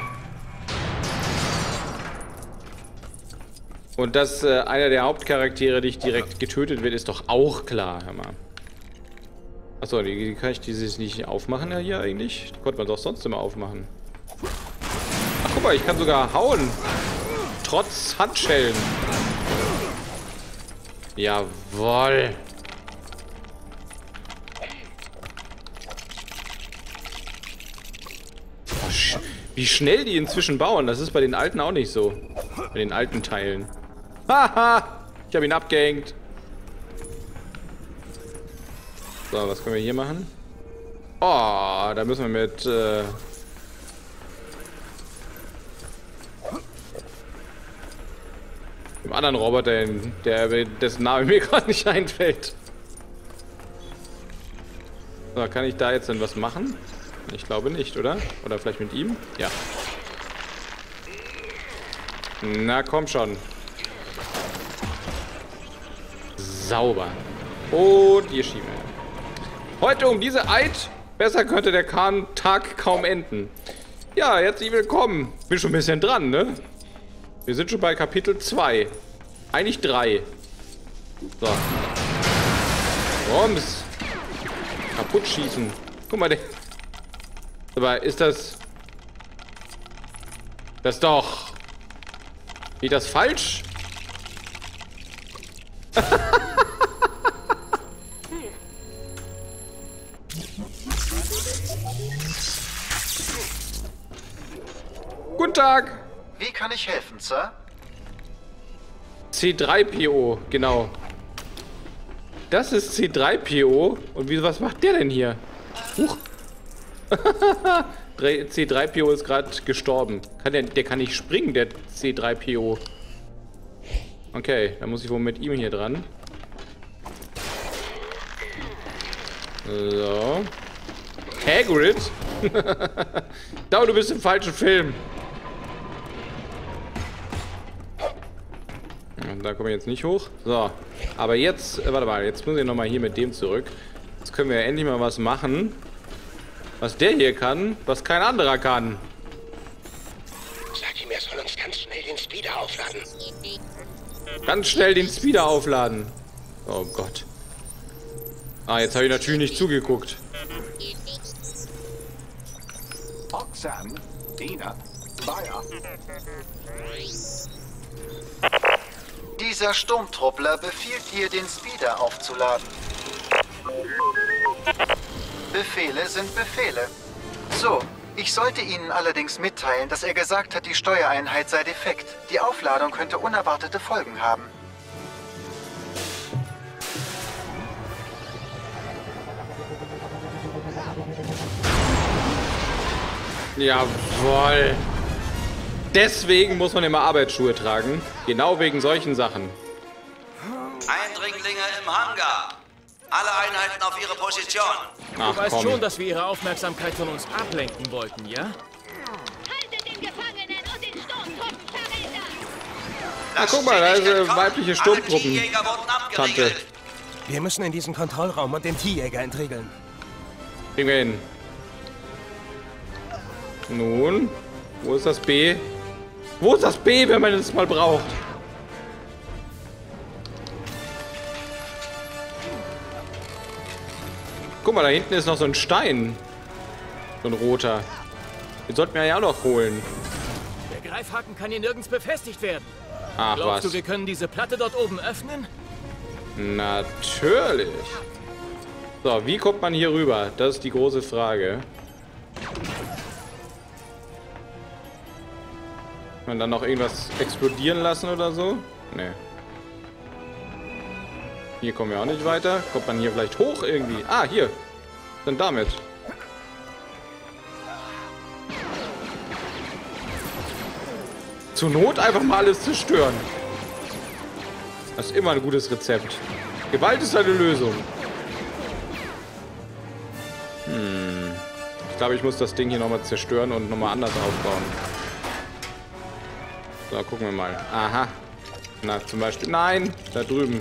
Und dass äh, einer der Hauptcharaktere nicht direkt getötet wird, ist doch auch klar, hör mal. Achso, die, die kann ich dieses nicht aufmachen ja hier eigentlich? Die konnte man doch sonst immer aufmachen. Ach, guck mal, ich kann sogar hauen. Trotz Handschellen. Jawohl. Oh, sch wie schnell die inzwischen bauen. Das ist bei den alten auch nicht so. Bei den alten Teilen. Haha! Ich habe ihn abgehängt. So, was können wir hier machen? Oh, da müssen wir mit... Äh dem anderen Roboter, der, dessen Name mir gerade nicht einfällt. So, kann ich da jetzt denn was machen? Ich glaube nicht, oder? Oder vielleicht mit ihm? Ja. Na, komm schon. Sauber. Und hier schieben wir. Heute um diese Eid. Besser könnte der Tag kaum enden. Ja, herzlich willkommen. Bin schon ein bisschen dran, ne? Wir sind schon bei Kapitel zwei. Eigentlich drei. So. Rums. Kaputt schießen. Guck mal, der... Aber ist das... Das ist doch... Geht das falsch? Guten Tag. Wie kann ich helfen, Sir? C drei P O, genau. Das ist C drei P O. Und wie, was macht der denn hier? Huch. C drei P O ist gerade gestorben. Kann der, der kann nicht springen, der C drei P O. Okay, dann muss ich wohl mit ihm hier dran. So. Hagrid? Da, du bist im falschen Film. Da komme ich jetzt nicht hoch. So. Aber jetzt, äh, warte mal, jetzt muss ich nochmal hier mit dem zurück. Jetzt können wir ja endlich mal was machen. Was der hier kann, was kein anderer kann. Sag ihm, er soll uns ganz schnell den Speeder aufladen. Ganz schnell den Speeder aufladen. Oh Gott. Ah, jetzt habe ich natürlich nicht zugeguckt. Oxan, Dina, Bayer. Dieser Sturmtruppler befiehlt dir, den Speeder aufzuladen. Befehle sind Befehle. So, ich sollte Ihnen allerdings mitteilen, dass er gesagt hat, die Steuereinheit sei defekt. Die Aufladung könnte unerwartete Folgen haben. Jawohl. Deswegen muss man immer Arbeitsschuhe tragen. Genau wegen solchen Sachen. Eindringlinge im Hangar. Alle Einheiten auf ihre Position. Ach, du weißt komm. schon, dass wir ihre Aufmerksamkeit von uns ablenken wollten, ja? Haltet den Gefangenen und den Sturmtruppenverräter! Ah, guck mal, da ist eine weibliche Sturmtruppen. Tante. Wir müssen in diesen Kontrollraum und den T-Jäger entriegeln. Kriegen wir hin. Nun, wo ist das B? Wo ist das B, wenn man es mal braucht? Guck mal, da hinten ist noch so ein Stein. So ein roter. Den sollten wir ja auch noch holen. Der Greifhaken kann hier nirgends befestigt werden. Ach, Glaubst was? du, wir können diese Platte dort oben öffnen? Natürlich. So, wie kommt man hier rüber? Das ist die große Frage. Kann man dann noch irgendwas explodieren lassen oder so? Nee. Hier kommen wir auch nicht weiter. Kommt man hier vielleicht hoch irgendwie? Ah, hier. Dann damit. Zur Not einfach mal alles zerstören. Das ist immer ein gutes Rezept. Gewalt ist eine Lösung. Hm. Ich glaube, ich muss das Ding hier nochmal zerstören und nochmal anders aufbauen. So, gucken wir mal. Aha. Na, zum Beispiel... Nein! Da drüben.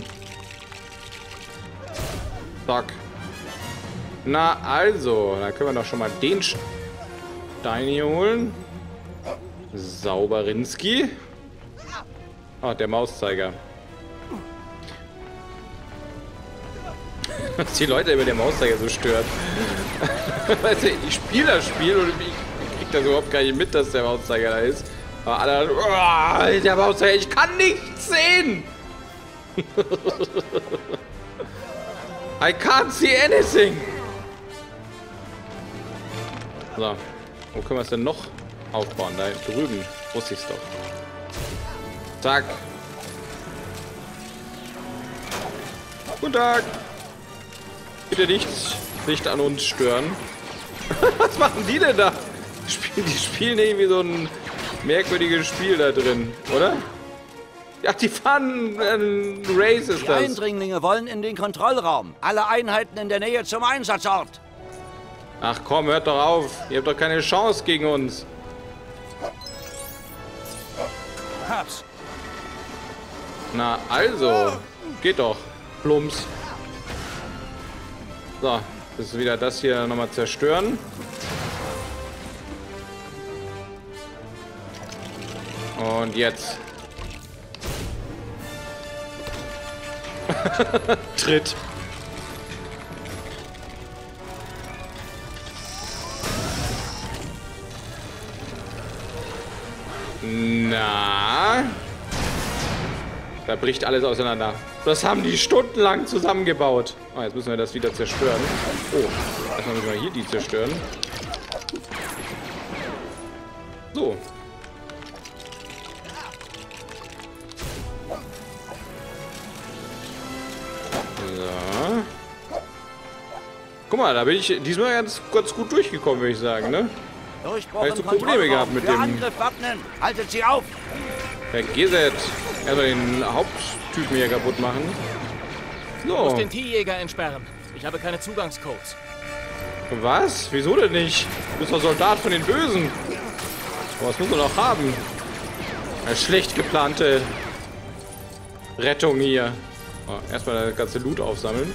Zack. Na, also. Da können wir doch schon mal den Stein hier holen. Sauberinski. Oh, der Mauszeiger. Was die Leute über den Mauszeiger so stört. Weißt du, ich spiele das Spiel und ich krieg das überhaupt gar nicht mit, dass der Mauszeiger da ist. Aber alle, oh, der Mauszeiger, ich kann nichts sehen! I can't see anything! So, wo können wir es denn noch aufbauen? Da drüben wusste ich es doch. Zack. Guten Tag. Bitte nicht, nicht an uns stören. Was machen die denn da? Die spielen, die spielen irgendwie so ein merkwürdiges Spiel da drin, oder? Ja, die fahren ein Race ist Die das. Eindringlinge wollen in den Kontrollraum. Alle Einheiten in der Nähe zum Einsatzort. Ach komm, hört doch auf. Ihr habt doch keine Chance gegen uns. Hab's. Na, also. Geht doch. Plumps. So, das ist wieder das hier nochmal zerstören. Und jetzt. Tritt. Na? Da bricht alles auseinander. Das haben die stundenlang zusammengebaut. Oh, jetzt müssen wir das wieder zerstören. Oh, erstmal müssen wir hier die zerstören. So. So. Guck mal, da bin ich diesmal ganz, ganz gut durchgekommen, würde ich sagen, ne? Durchbruch Hast du im Probleme gehabt mit Für dem... Angriff wappnen. Haltet sie auf. Vergiss es. Erstmal den Haupttypen hier kaputt machen. Ich muss So. den T-Jäger entsperren. Ich habe keine Zugangscodes. Was? Wieso denn nicht? Du bist doch Soldat von den Bösen. Aber was muss man noch haben? Eine schlecht geplante Rettung hier. Oh, erstmal das ganze Loot aufsammeln.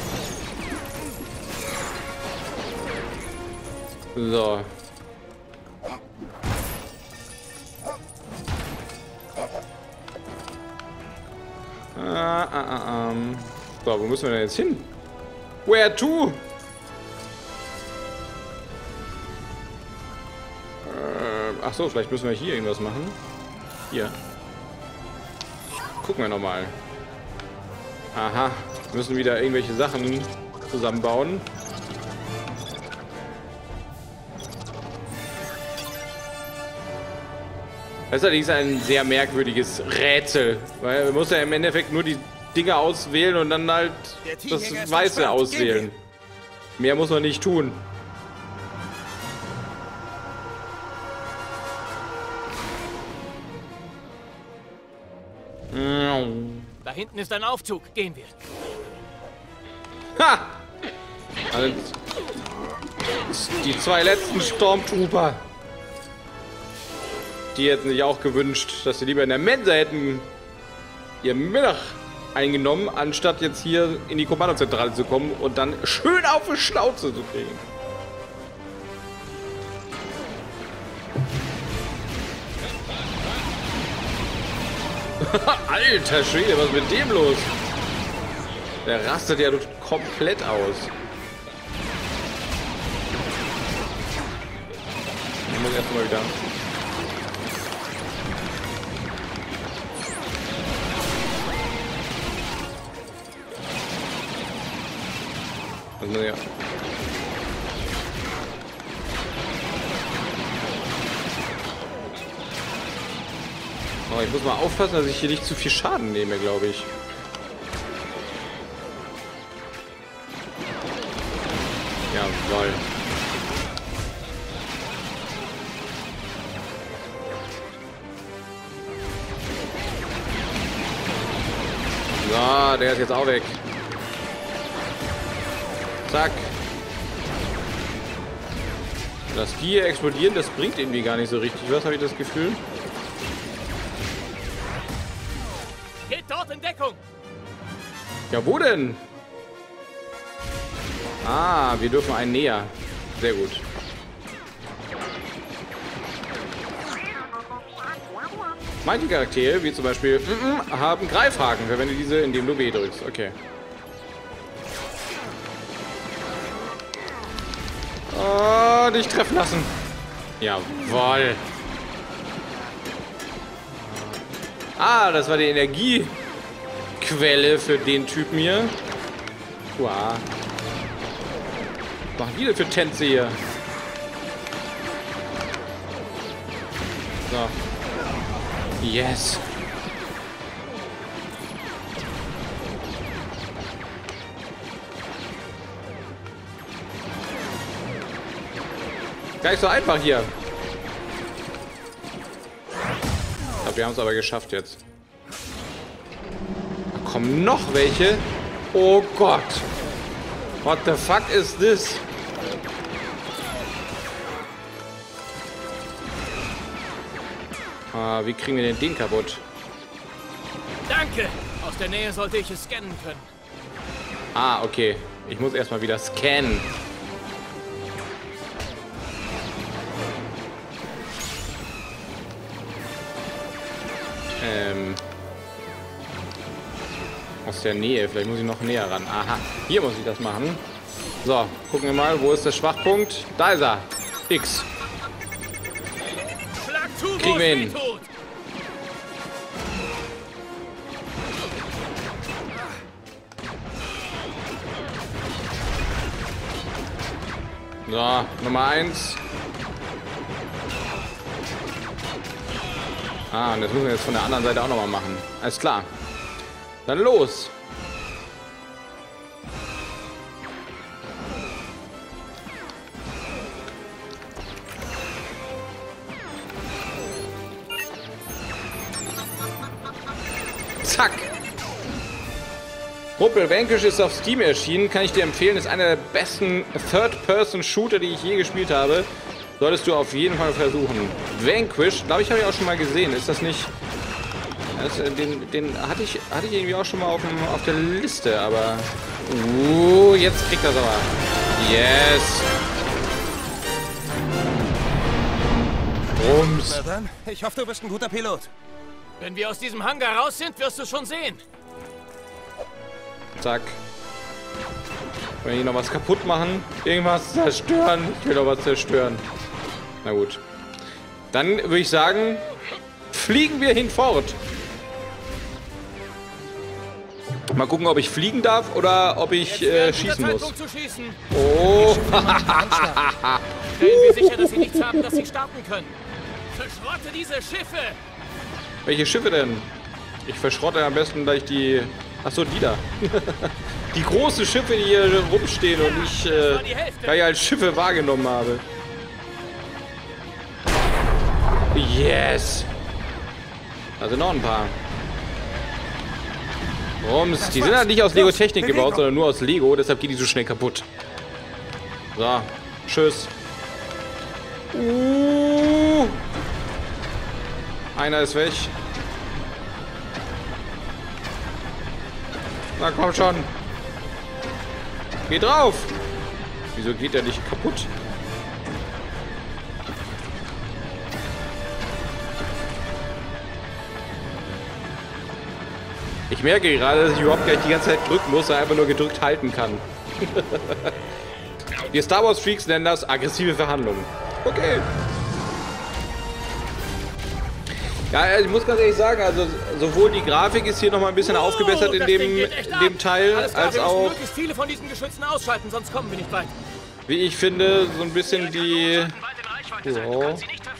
So. Ah, ah, ah, um. So, wo müssen wir denn jetzt hin? Where to? Äh, ach so, vielleicht müssen wir hier irgendwas machen. Hier. Gucken wir nochmal. Aha. Wir müssen wieder irgendwelche Sachen zusammenbauen. Das ist allerdings ein sehr merkwürdiges Rätsel. Weil man muss ja im Endeffekt nur die Dinge auswählen und dann halt das Weiße auswählen. Mehr muss man nicht tun. Da hinten ist ein Aufzug. Gehen wir. Ha! Also, die zwei letzten Stormtrooper. Die hätten sich auch gewünscht, dass sie lieber in der Mensa hätten ihr Mittag eingenommen, anstatt jetzt hier in die Kommandozentrale zu kommen und dann schön auf die Schnauze zu kriegen. Alter Schwede, was ist mit dem los? Der rastet ja komplett aus. Ich muss erstmal wieder. Ja. Oh, ich muss mal aufpassen, dass ich hier nicht zu viel Schaden nehme, glaube ich. Jawohl. So, der ist jetzt auch weg. Zack. Dass die hier explodieren, das bringt irgendwie gar nicht so richtig. Was habe ich das Gefühl? Geht dort in Deckung! Ja, wo denn? Ah, wir dürfen einen näher. Sehr gut. Manche Charaktere, wie zum Beispiel, mm -mm, haben Greifhaken. Verwende diese, indem du B drückst. Okay. Oh, dich treffen lassen. Jawohl. Ah, das war die Energiequelle für den Typen hier. Wow. Was machen die denn für Tänze hier? So. Yes. Gar nicht so einfach hier. Ich glaube, wir haben es aber geschafft jetzt. Da kommen noch welche. Oh Gott. What the fuck is this? Ah, wie kriegen wir denn den kaputt? Danke! Aus der Nähe sollte ich es scannen können. Ah, okay. Ich muss erstmal wieder scannen. Ähm. Aus der Nähe. Vielleicht muss ich noch näher ran. Aha. Hier muss ich das machen. So, gucken wir mal. Wo ist der Schwachpunkt? Da ist er. X. Kriegen wir hin. So, Nummer eins. Ah, und das müssen wir jetzt von der anderen Seite auch nochmal machen. Alles klar. Dann los. Zack. Ruppel Vanquish ist auf Steam erschienen. Kann ich dir empfehlen. Ist einer der besten Third-Person-Shooter, die ich je gespielt habe. Solltest du auf jeden Fall versuchen. Vanquish, glaube ich, habe ich auch schon mal gesehen. Ist das nicht... Das, den, den hatte ich, hatte ich irgendwie auch schon mal auf, dem, auf der Liste, aber... Uh, jetzt kriegt das aber. Yes. Rums. Na dann, ich hoffe, du bist ein guter Pilot. Wenn wir aus diesem Hangar raus sind, wirst du schon sehen. Zack. Wenn die noch was kaputt machen, irgendwas zerstören. Ich will doch was zerstören. Na gut. Dann würde ich sagen, fliegen wir hinfort. Mal gucken, ob ich fliegen darf oder ob ich äh, schießen muss. Oh. Stellen wir sicher, dass sie nichts haben, dass sie starten können. Verschrotte diese Schiffe. Welche Schiffe denn? Ich verschrotte am besten gleich die... Achso, die da. Die großen Schiffe, die hier rumstehen und ich äh, gar nicht als Schiffe wahrgenommen habe. Yes! Also noch ein paar. Rums. Die sind halt nicht aus Lego Technik gebaut, sondern nur aus Lego. Deshalb geht die so schnell kaputt. So. Tschüss. Uh. Einer ist weg. Na komm schon. Geh drauf. Wieso geht der nicht kaputt? Ich merke gerade, dass ich überhaupt gar nicht die ganze Zeit drücken muss, sondern einfach nur gedrückt halten kann. Wir Star Wars Freaks nennen das aggressive Verhandlungen. Okay. Ja, ich muss ganz ehrlich sagen, also sowohl die Grafik ist hier nochmal ein bisschen oh, aufgebessert in dem, in dem Teil, Alles klar, als wir auch... möglichst viele von diesen Geschützen ausschalten, sonst kommen wir nicht weit. Wie ich finde, so ein bisschen die... Oh.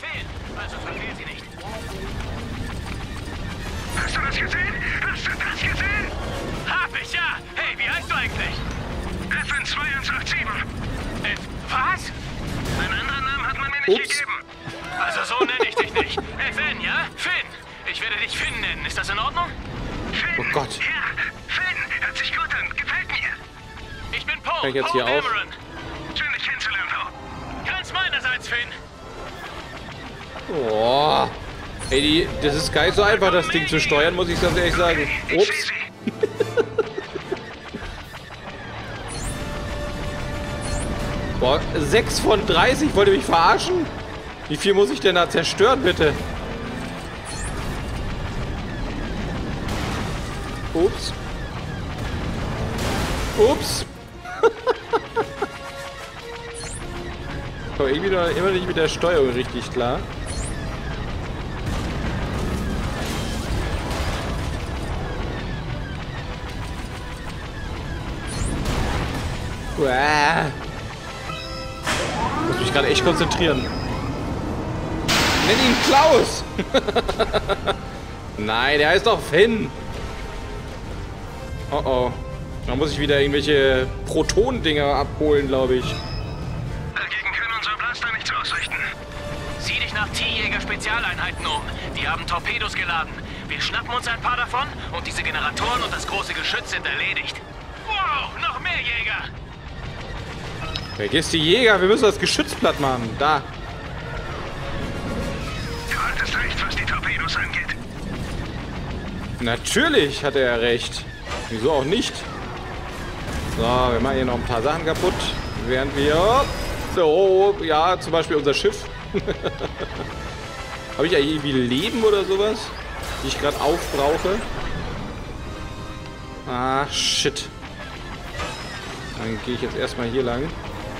Hast du das gesehen? Hast du das gesehen? Hab ich, ja. Hey, wie heißt du eigentlich? F N zwei eins acht sieben. F... Was? Einen anderen Namen hat man mir nicht Ups. gegeben. Also so nenne ich dich nicht. F N, ja? Finn. Ich werde dich Finn nennen. Ist das in Ordnung? Finn. Oh Gott. Ja, Finn. Hört sich gut an. Gefällt mir. Ich bin Paul. Kann ich jetzt Paul hier auf? Dameron. Schön, dich kennenzulernen, Paul. Ganz meinerseits, Finn. Oh. Ey, die, das ist gar nicht so einfach, das Ding zu steuern, muss ich ganz ehrlich sagen. Ups. Boah, sechs von dreißig, wollt ihr mich verarschen? Wie viel muss ich denn da zerstören, bitte? Ups. Ups. Ich komme irgendwie noch immer nicht mit der Steuerung richtig klar. Uah. Ich muss mich gerade echt konzentrieren. Nenn ihn Klaus! Nein, der heißt doch Finn. Oh oh. Da muss ich wieder irgendwelche Proton-Dinger abholen, glaube ich. Dagegen können unsere Blaster nichts ausrichten. Sieh dich nach T-Jäger-Spezialeinheiten um. Die haben Torpedos geladen. Wir schnappen uns ein paar davon und diese Generatoren und das große Geschütz sind erledigt. Wow, noch mehr Jäger! Vergiss die Jäger, wir müssen das Geschütz platt machen. Da. Du hattest recht, was die Torpedos angeht. Natürlich hat er ja recht. Wieso auch nicht? So, wir machen hier noch ein paar Sachen kaputt. Während wir... So, ja, zum Beispiel unser Schiff. Habe ich ja irgendwie Leben oder sowas? Die ich gerade aufbrauche. Ah, shit. Dann gehe ich jetzt erstmal hier lang.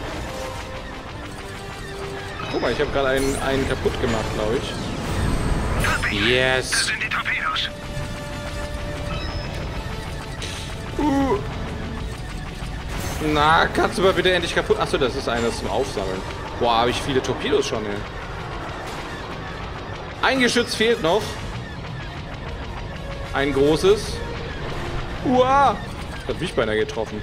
Guck mal, ich habe gerade einen, einen kaputt gemacht, glaube ich. Yes. Das sind die Torpedos. Uh. Na, kannst du mal bitte endlich kaputt... Achso, das ist eines zum Aufsammeln. Boah, habe ich viele Torpedos schon, ey. Ein Geschütz fehlt noch. Ein großes. Uah. Hat mich beinahe getroffen.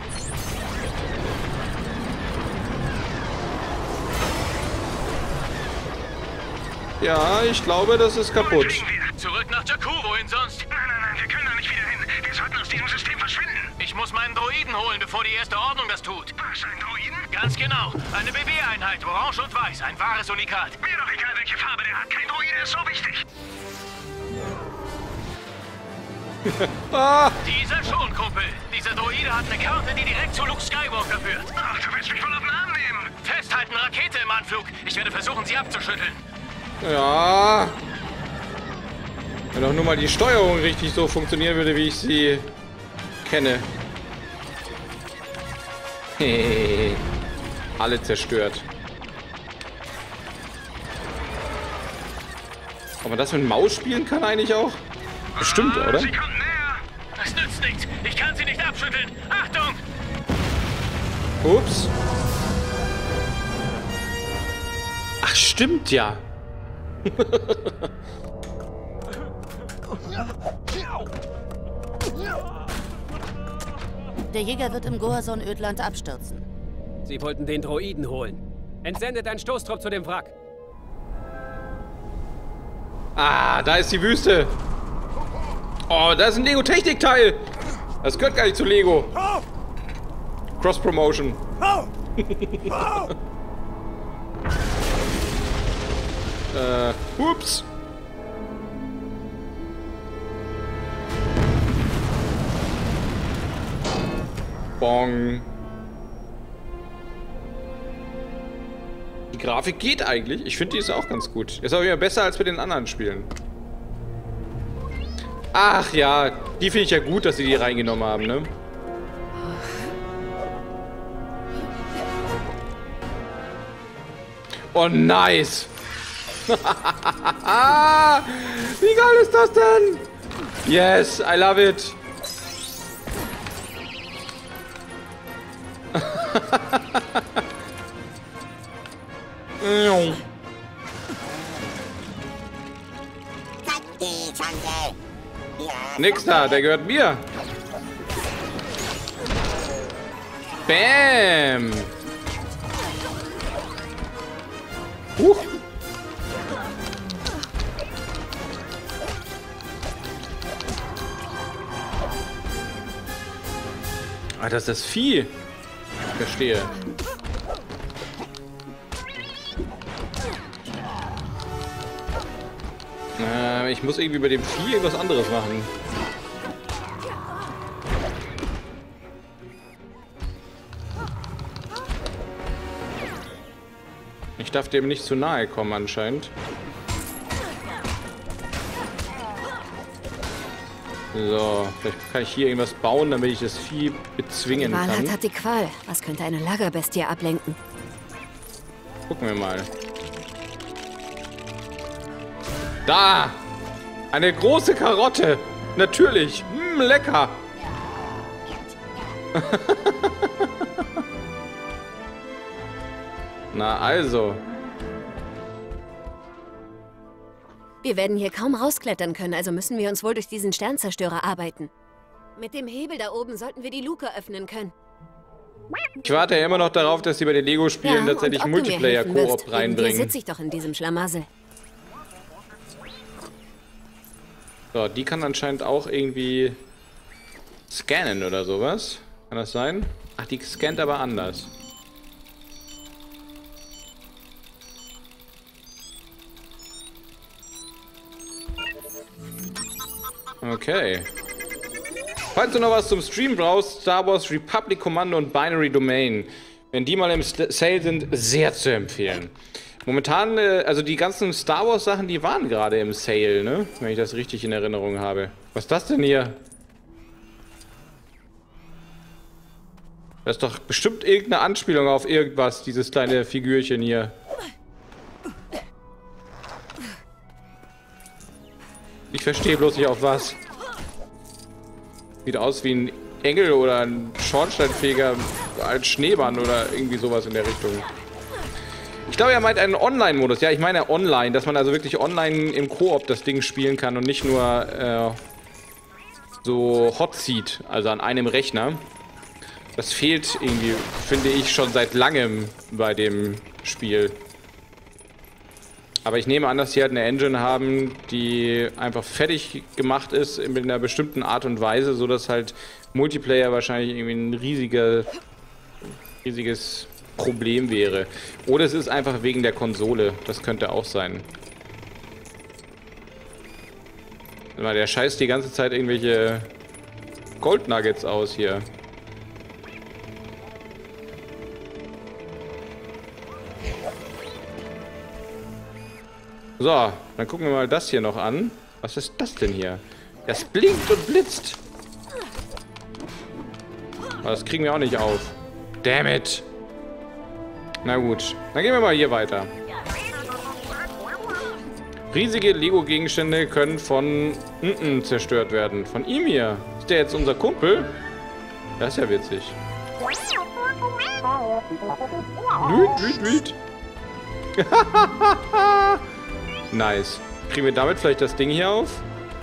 Ja, ich glaube, das ist kaputt. Zurück nach Jakku, wohin sonst? Nein, nein, nein, wir können da nicht wieder hin. Wir sollten aus diesem System verschwinden. Ich muss meinen Droiden holen, bevor die erste Ordnung das tut. Was, ein Droiden? Ganz genau. Eine B B-Einheit, orange und weiß. Ein wahres Unikat. Mir doch egal, welche Farbe der hat. Kein Droide ist so wichtig. Ah. Dieser schon, Kumpel. Dieser Droide hat eine Karte, die direkt zu Luke Skywalker führt. Ach, du willst mich voll auf den Arm nehmen. Festhalten, Rakete im Anflug. Ich werde versuchen, sie abzuschütteln. Ja. Wenn doch nur mal die Steuerung richtig so funktionieren würde, wie ich sie kenne. Hehehe. Alle zerstört. Ob man das mit Maus spielen kann eigentlich auch? Bestimmt, oder? Sie kommt näher. Das nützt nichts. Ich kann sie nicht abschütteln. Achtung! Ups. Ach, stimmt ja. Der Jäger wird im Goazon-Ödland abstürzen. Sie wollten den Droiden holen. Entsendet einen Stoßtrupp zu dem Wrack. Ah, da ist die Wüste. Oh, da ist ein Lego-Technik-Teil. Das gehört gar nicht zu Lego. Cross-Promotion. äh, ups. Bong. Die Grafik geht eigentlich. Ich finde, die ist auch ganz gut. Ist auch wieder besser als bei den anderen Spielen. Ach ja, die finde ich ja gut, dass sie die reingenommen haben, ne? Oh, nice. Wie geil ist das denn? Yes, I love it. Nix da, der gehört mir. Bam. Huch. Ah, das ist das Vieh. Ich verstehe. Äh, ich muss irgendwie bei dem Vieh irgendwas anderes machen. Ich darf dem nicht zu nahe kommen anscheinend. So, vielleicht kann ich hier irgendwas bauen, damit ich das Vieh bezwingen kann. Walhart hat die Qual. Was könnte eine Lagerbestie ablenken? Gucken wir mal. Da! Eine große Karotte! Natürlich! Mm, lecker! Na also. Wir werden hier kaum rausklettern können, also müssen wir uns wohl durch diesen Sternzerstörer arbeiten. Mit dem Hebel da oben sollten wir die Luke öffnen können. Ich warte ja immer noch darauf, dass sie bei den Lego-Spielen ja, tatsächlich Multiplayer-Koop reinbringen. Hier sitze ich doch in diesem Schlamassel. So, die kann anscheinend auch irgendwie scannen oder sowas. Kann das sein? Ach, die scannt aber anders. Okay. Falls du noch was zum Stream brauchst, Star Wars Republic Commando und Binary Domain. Wenn die mal im Sale sind, sehr zu empfehlen. Momentan, also die ganzen Star Wars Sachen, die waren gerade im Sale, ne? Wenn ich das richtig in Erinnerung habe. Was ist das denn hier? Das ist doch bestimmt irgendeine Anspielung auf irgendwas, dieses kleine Figürchen hier. Ich verstehe bloß nicht auf was. Sieht aus wie ein Engel oder ein Schornsteinfeger als Schneemann oder irgendwie sowas in der Richtung. Ich glaube, er meint einen Online-Modus. Ja, ich meine online, dass man also wirklich online im Koop das Ding spielen kann und nicht nur äh, so Hot Seat, also an einem Rechner. Das fehlt irgendwie, finde ich, schon seit langem bei dem Spiel. Aber ich nehme an, dass sie halt eine Engine haben, die einfach fertig gemacht ist in einer bestimmten Art und Weise, sodass halt Multiplayer wahrscheinlich irgendwie ein riesiger, riesiges Problem wäre. Oder es ist einfach wegen der Konsole. Das könnte auch sein. Der scheißt die ganze Zeit irgendwelche Gold Nuggets aus hier. So, dann gucken wir mal das hier noch an. Was ist das denn hier? Das blinkt und blitzt. Aber das kriegen wir auch nicht auf. Damn it. Na gut, dann gehen wir mal hier weiter. Riesige Lego-Gegenstände können von unten zerstört werden. Von ihm hier. Ist der jetzt unser Kumpel? Das ist ja witzig. Wüt, wüt, wüt. Nice. Kriegen wir damit vielleicht das Ding hier auf?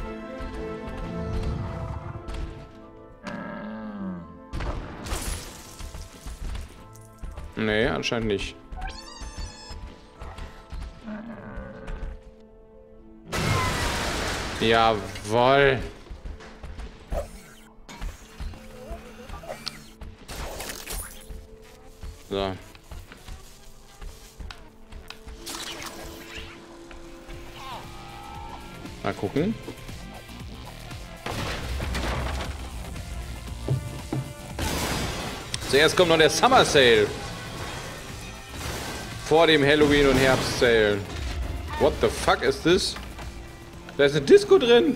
Nee, anscheinend nicht. Jawohl. So. Mal gucken. Zuerst kommt noch der Summer Sale. Vor dem Halloween- und Herbst-Sale. What the fuck ist das? Da ist eine Disco drin.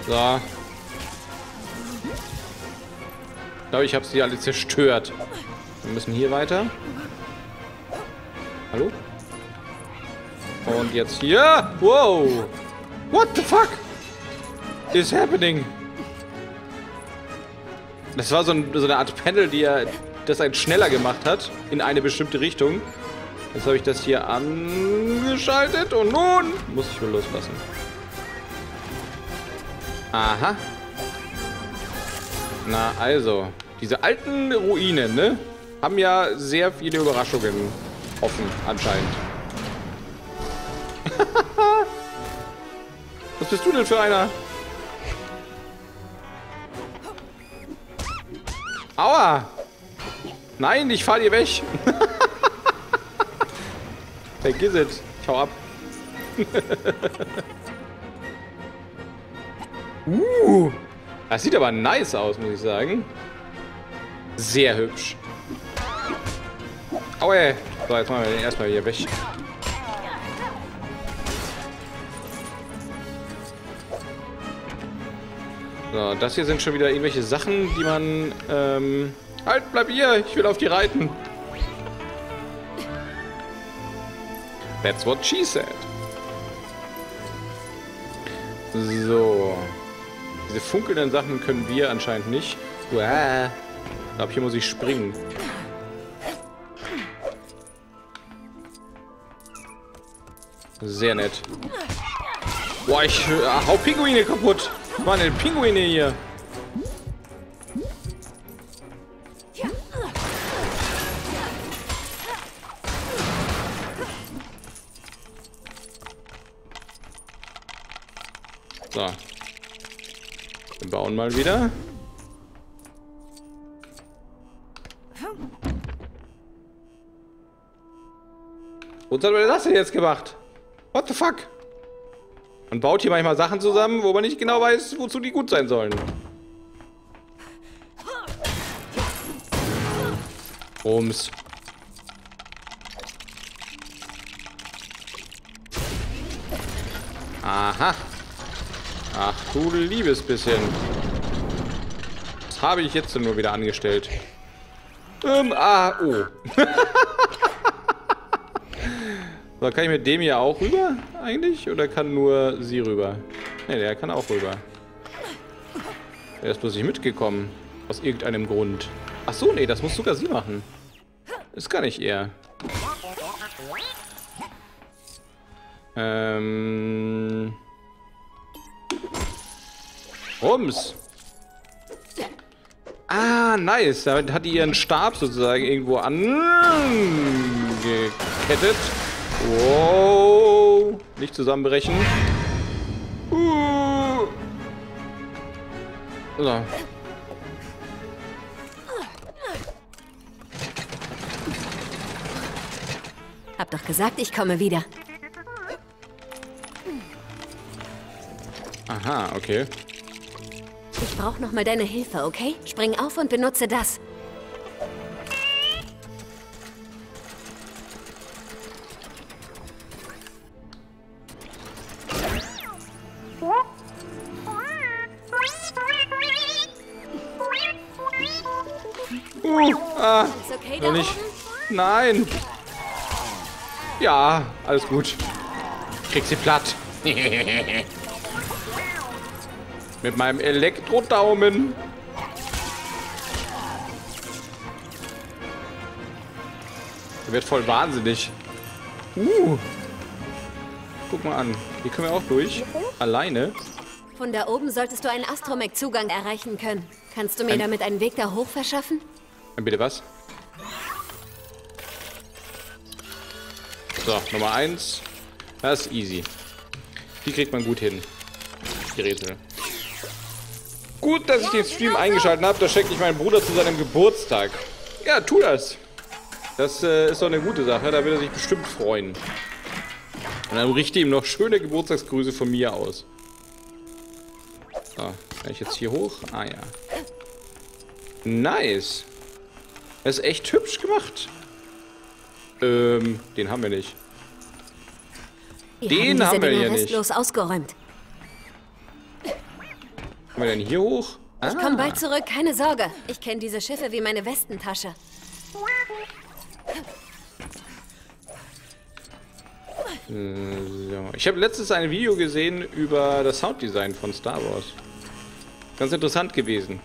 So. Ich glaube, ich habe sie alle zerstört. Wir müssen hier weiter. Hallo? Und jetzt hier. Wow. What the fuck is happening? Das war so, ein, so eine Art Panel, die er, das einen schneller gemacht hat. In eine bestimmte Richtung. Jetzt habe ich das hier angeschaltet. Und nun muss ich wohl loslassen. Aha. Na also. Diese alten Ruinen, ne? Haben ja sehr viele Überraschungen offen, anscheinend. Was bist du denn für einer? Aua! Nein, ich fahr dir weg! Vergiss es. Ich hau ab. uh! Das sieht aber nice aus, muss ich sagen. Sehr hübsch. Aue! So, jetzt machen wir den erstmal hier weg. So, das hier sind schon wieder irgendwelche Sachen, die man... Ähm, halt, bleib hier! Ich will auf die reiten! That's what she said. So. Diese funkelnden Sachen können wir anscheinend nicht. Uah. Ich glaube, hier muss ich springen. Sehr nett. Boah, ich äh, hau Pinguine kaputt. Mann, die Pinguine hier. So. Wir bauen mal wieder. Wozu hat man das denn jetzt gemacht? What the fuck? Man baut hier manchmal Sachen zusammen, wo man nicht genau weiß, wozu die gut sein sollen. Rums. Aha. Ach du liebes bisschen. Was habe ich jetzt denn nur wieder angestellt? Ähm, ah, oh. So, kann ich mit dem hier auch rüber eigentlich? Oder kann nur sie rüber? Ne, der kann auch rüber. Er ist bloß nicht mitgekommen. Aus irgendeinem Grund. Ach so, nee, das muss sogar sie machen. Ist gar nicht er. Ähm... Rums. Ah, nice. Damit hat die ihren Stab sozusagen irgendwo angekettet. Wow. Nicht zusammenbrechen. Uh. So. Hab doch gesagt, ich komme wieder. Aha, okay. Ich brauche noch mal deine Hilfe, okay? Spring auf und benutze das. Uh, ah, Ist okay noch da nicht. oben? Nein. Ja, alles gut. Ich krieg sie platt. Mit meinem Elektrodaumen. Der wird voll wahnsinnig. Uh. Guck mal an. Hier können wir auch durch. Alleine. Von da oben solltest du einen Astromech-Zugang erreichen können. Kannst du mir Ein- damit einen Weg da hoch verschaffen? Bitte was? So, Nummer eins. Das ist easy. Die kriegt man gut hin. Die Rätsel. Gut, dass ich den Stream eingeschaltet habe. Da schenke ich meinen Bruder zu seinem Geburtstag. Ja, tu das. Das äh, ist doch eine gute Sache. Da wird er sich bestimmt freuen. Und dann richte ihm noch schöne Geburtstagsgrüße von mir aus. So, kann ich jetzt hier hoch? Ah ja. Nice. Das ist echt hübsch gemacht. Ähm, den haben wir nicht. Wir Den haben, diese haben wir Dinger hier nicht. restlos ausgeräumt. Kommen wir denn hier hoch? Ich Ah. komme bald zurück, keine Sorge. Ich kenne diese Schiffe wie meine Westentasche. So. Ich habe letztens ein Video gesehen über das Sounddesign von Star Wars. Ganz interessant gewesen.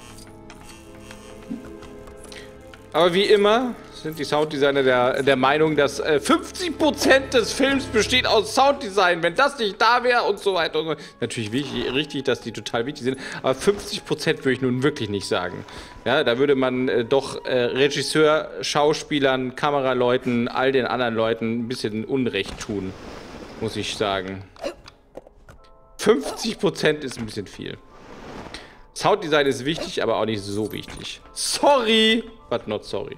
Aber wie immer sind die Sounddesigner der, der Meinung, dass äh, fünfzig Prozent des Films besteht aus Sounddesign. Wenn das nicht da wäre und so weiter und so. Natürlich wichtig, richtig, dass die total wichtig sind. Aber fünfzig Prozent würde ich nun wirklich nicht sagen. Ja, da würde man äh, doch äh, Regisseur, Schauspielern, Kameraleuten, all den anderen Leuten ein bisschen Unrecht tun. Muss ich sagen. fünfzig Prozent ist ein bisschen viel. Sounddesign ist wichtig, aber auch nicht so wichtig. Sorry, but not sorry.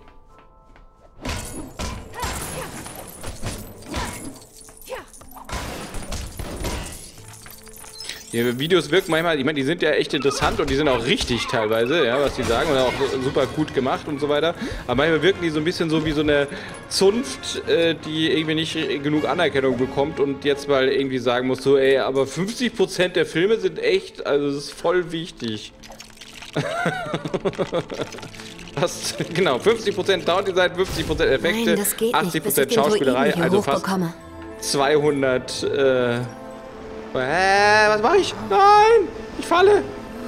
Die Videos wirken manchmal, ich meine, die sind ja echt interessant und die sind auch richtig teilweise, ja, was die sagen, und auch super gut gemacht und so weiter. Aber manchmal wirken die so ein bisschen so wie so eine Zunft, äh, die irgendwie nicht genug Anerkennung bekommt und jetzt mal irgendwie sagen muss, so, ey, aber fünfzig Prozent der Filme sind echt, also das ist voll wichtig. Das, genau, fünfzig Prozent Sounddesign, fünfzig Prozent Effekte, Nein, das geht achtzig Prozent nicht, bis ich den Schauspielerei, Druiden hier also fast hochbekomme. zweihundert, äh, Äh, was mache ich? Nein! Ich falle!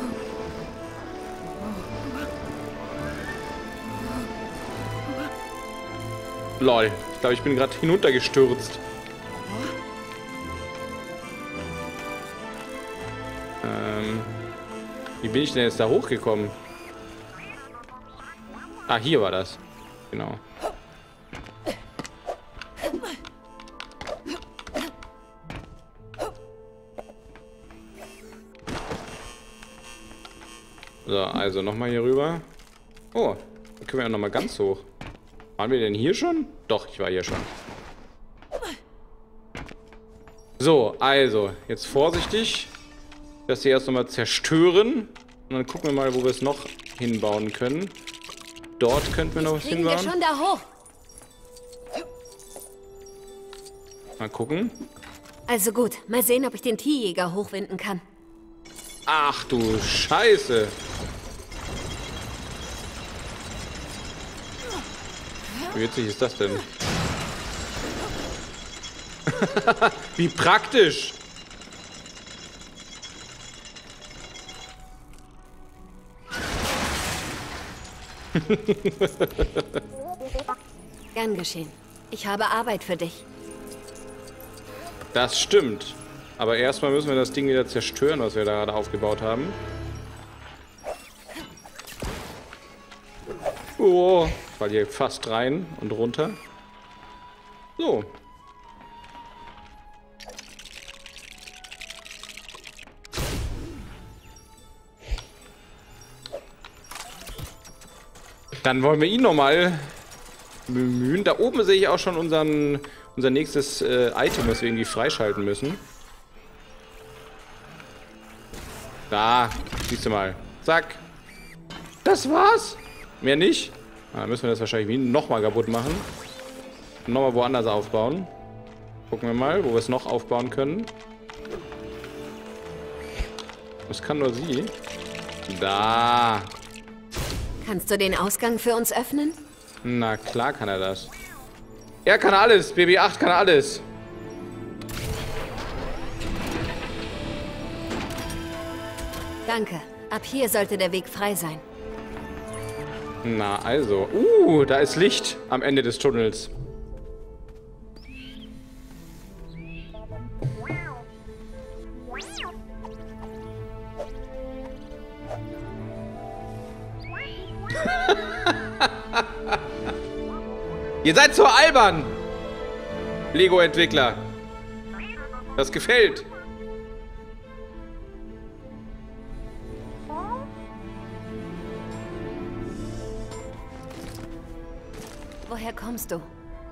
Lol. Ich glaube, ich bin gerade hinuntergestürzt. Ähm. Wie bin ich denn jetzt da hochgekommen? Ah, hier war das. Genau. So, also nochmal hier rüber. Oh, da können wir ja nochmal ganz hoch. Waren wir denn hier schon? Doch, ich war hier schon. So, also, jetzt vorsichtig. Das hier erst nochmal zerstören. Und dann gucken wir mal, wo wir es noch hinbauen können. Dort könnten wir noch was Kriegen wir hinbauen. schon da hoch. Mal gucken. Also gut, mal sehen, ob ich den Tierjäger hochwinden kann. Ach du Scheiße. Wie witzig ist das denn? Wie praktisch. Gern geschehen. Ich habe Arbeit für dich. Das stimmt. Aber erstmal müssen wir das Ding wieder zerstören, was wir da gerade aufgebaut haben. Oh, ich fall hier fast rein und runter. So. Dann wollen wir ihn nochmal bemühen. Da oben sehe ich auch schon unseren, unser nächstes äh, Item, was wir irgendwie freischalten müssen. Da, siehst du mal. Zack. Das war's. Mehr nicht. Dann müssen wir das wahrscheinlich nochmal kaputt machen. Nochmal woanders aufbauen. Gucken wir mal, wo wir es noch aufbauen können. Das kann nur sie. Da. Kannst du den Ausgang für uns öffnen? Na klar kann er das. Er kann alles. B B acht kann alles. Danke. Ab hier sollte der Weg frei sein. Na also. Uh, da ist Licht am Ende des Tunnels. Ihr seid so albern, Lego-Entwickler. Das gefällt. Woher kommst du?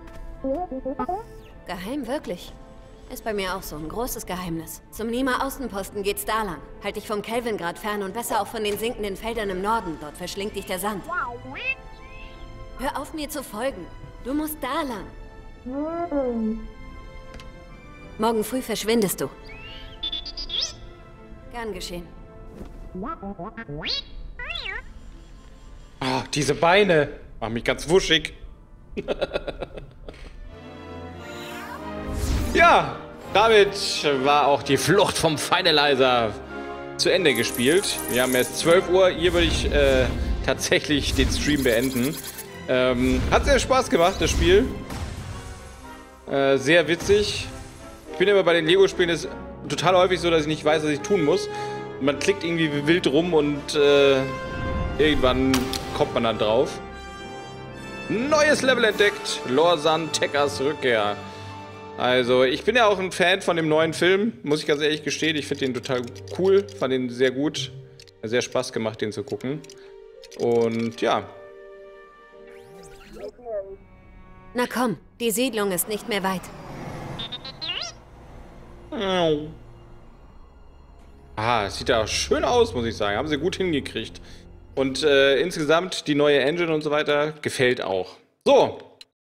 Geheim, wirklich? Ist bei mir auch so ein großes Geheimnis. Zum Lima-Außenposten geht's da lang. Halt dich vom Kelvingrad fern und besser auch von den sinkenden Feldern im Norden. Dort verschlingt dich der Sand. Hör auf, mir zu folgen. Du musst da lang. Morgen früh verschwindest du. Gern geschehen. Oh, diese Beine machen mich ganz wuschig. Ja, damit war auch die Flucht vom Finalizer zu Ende gespielt. Wir haben jetzt zwölf Uhr. Hier würde ich äh, tatsächlich den Stream beenden. Ähm, hat sehr Spaß gemacht, das Spiel. Äh, sehr witzig. Ich bin immer bei den Lego-Spielen ist total häufig so, dass ich nicht weiß, was ich tun muss. Man klickt irgendwie wie wild rum und äh, irgendwann kommt man dann drauf. Neues Level entdeckt. Lorsan Tekkers Rückkehr. Also, ich bin ja auch ein Fan von dem neuen Film, muss ich ganz ehrlich gestehen. Ich finde den total cool, fand den sehr gut. Hat sehr Spaß gemacht, den zu gucken. Und ja. Na komm, die Siedlung ist nicht mehr weit. Ah, sieht ja schön aus, muss ich sagen. Haben sie gut hingekriegt. Und äh, insgesamt die neue Engine und so weiter gefällt auch. So.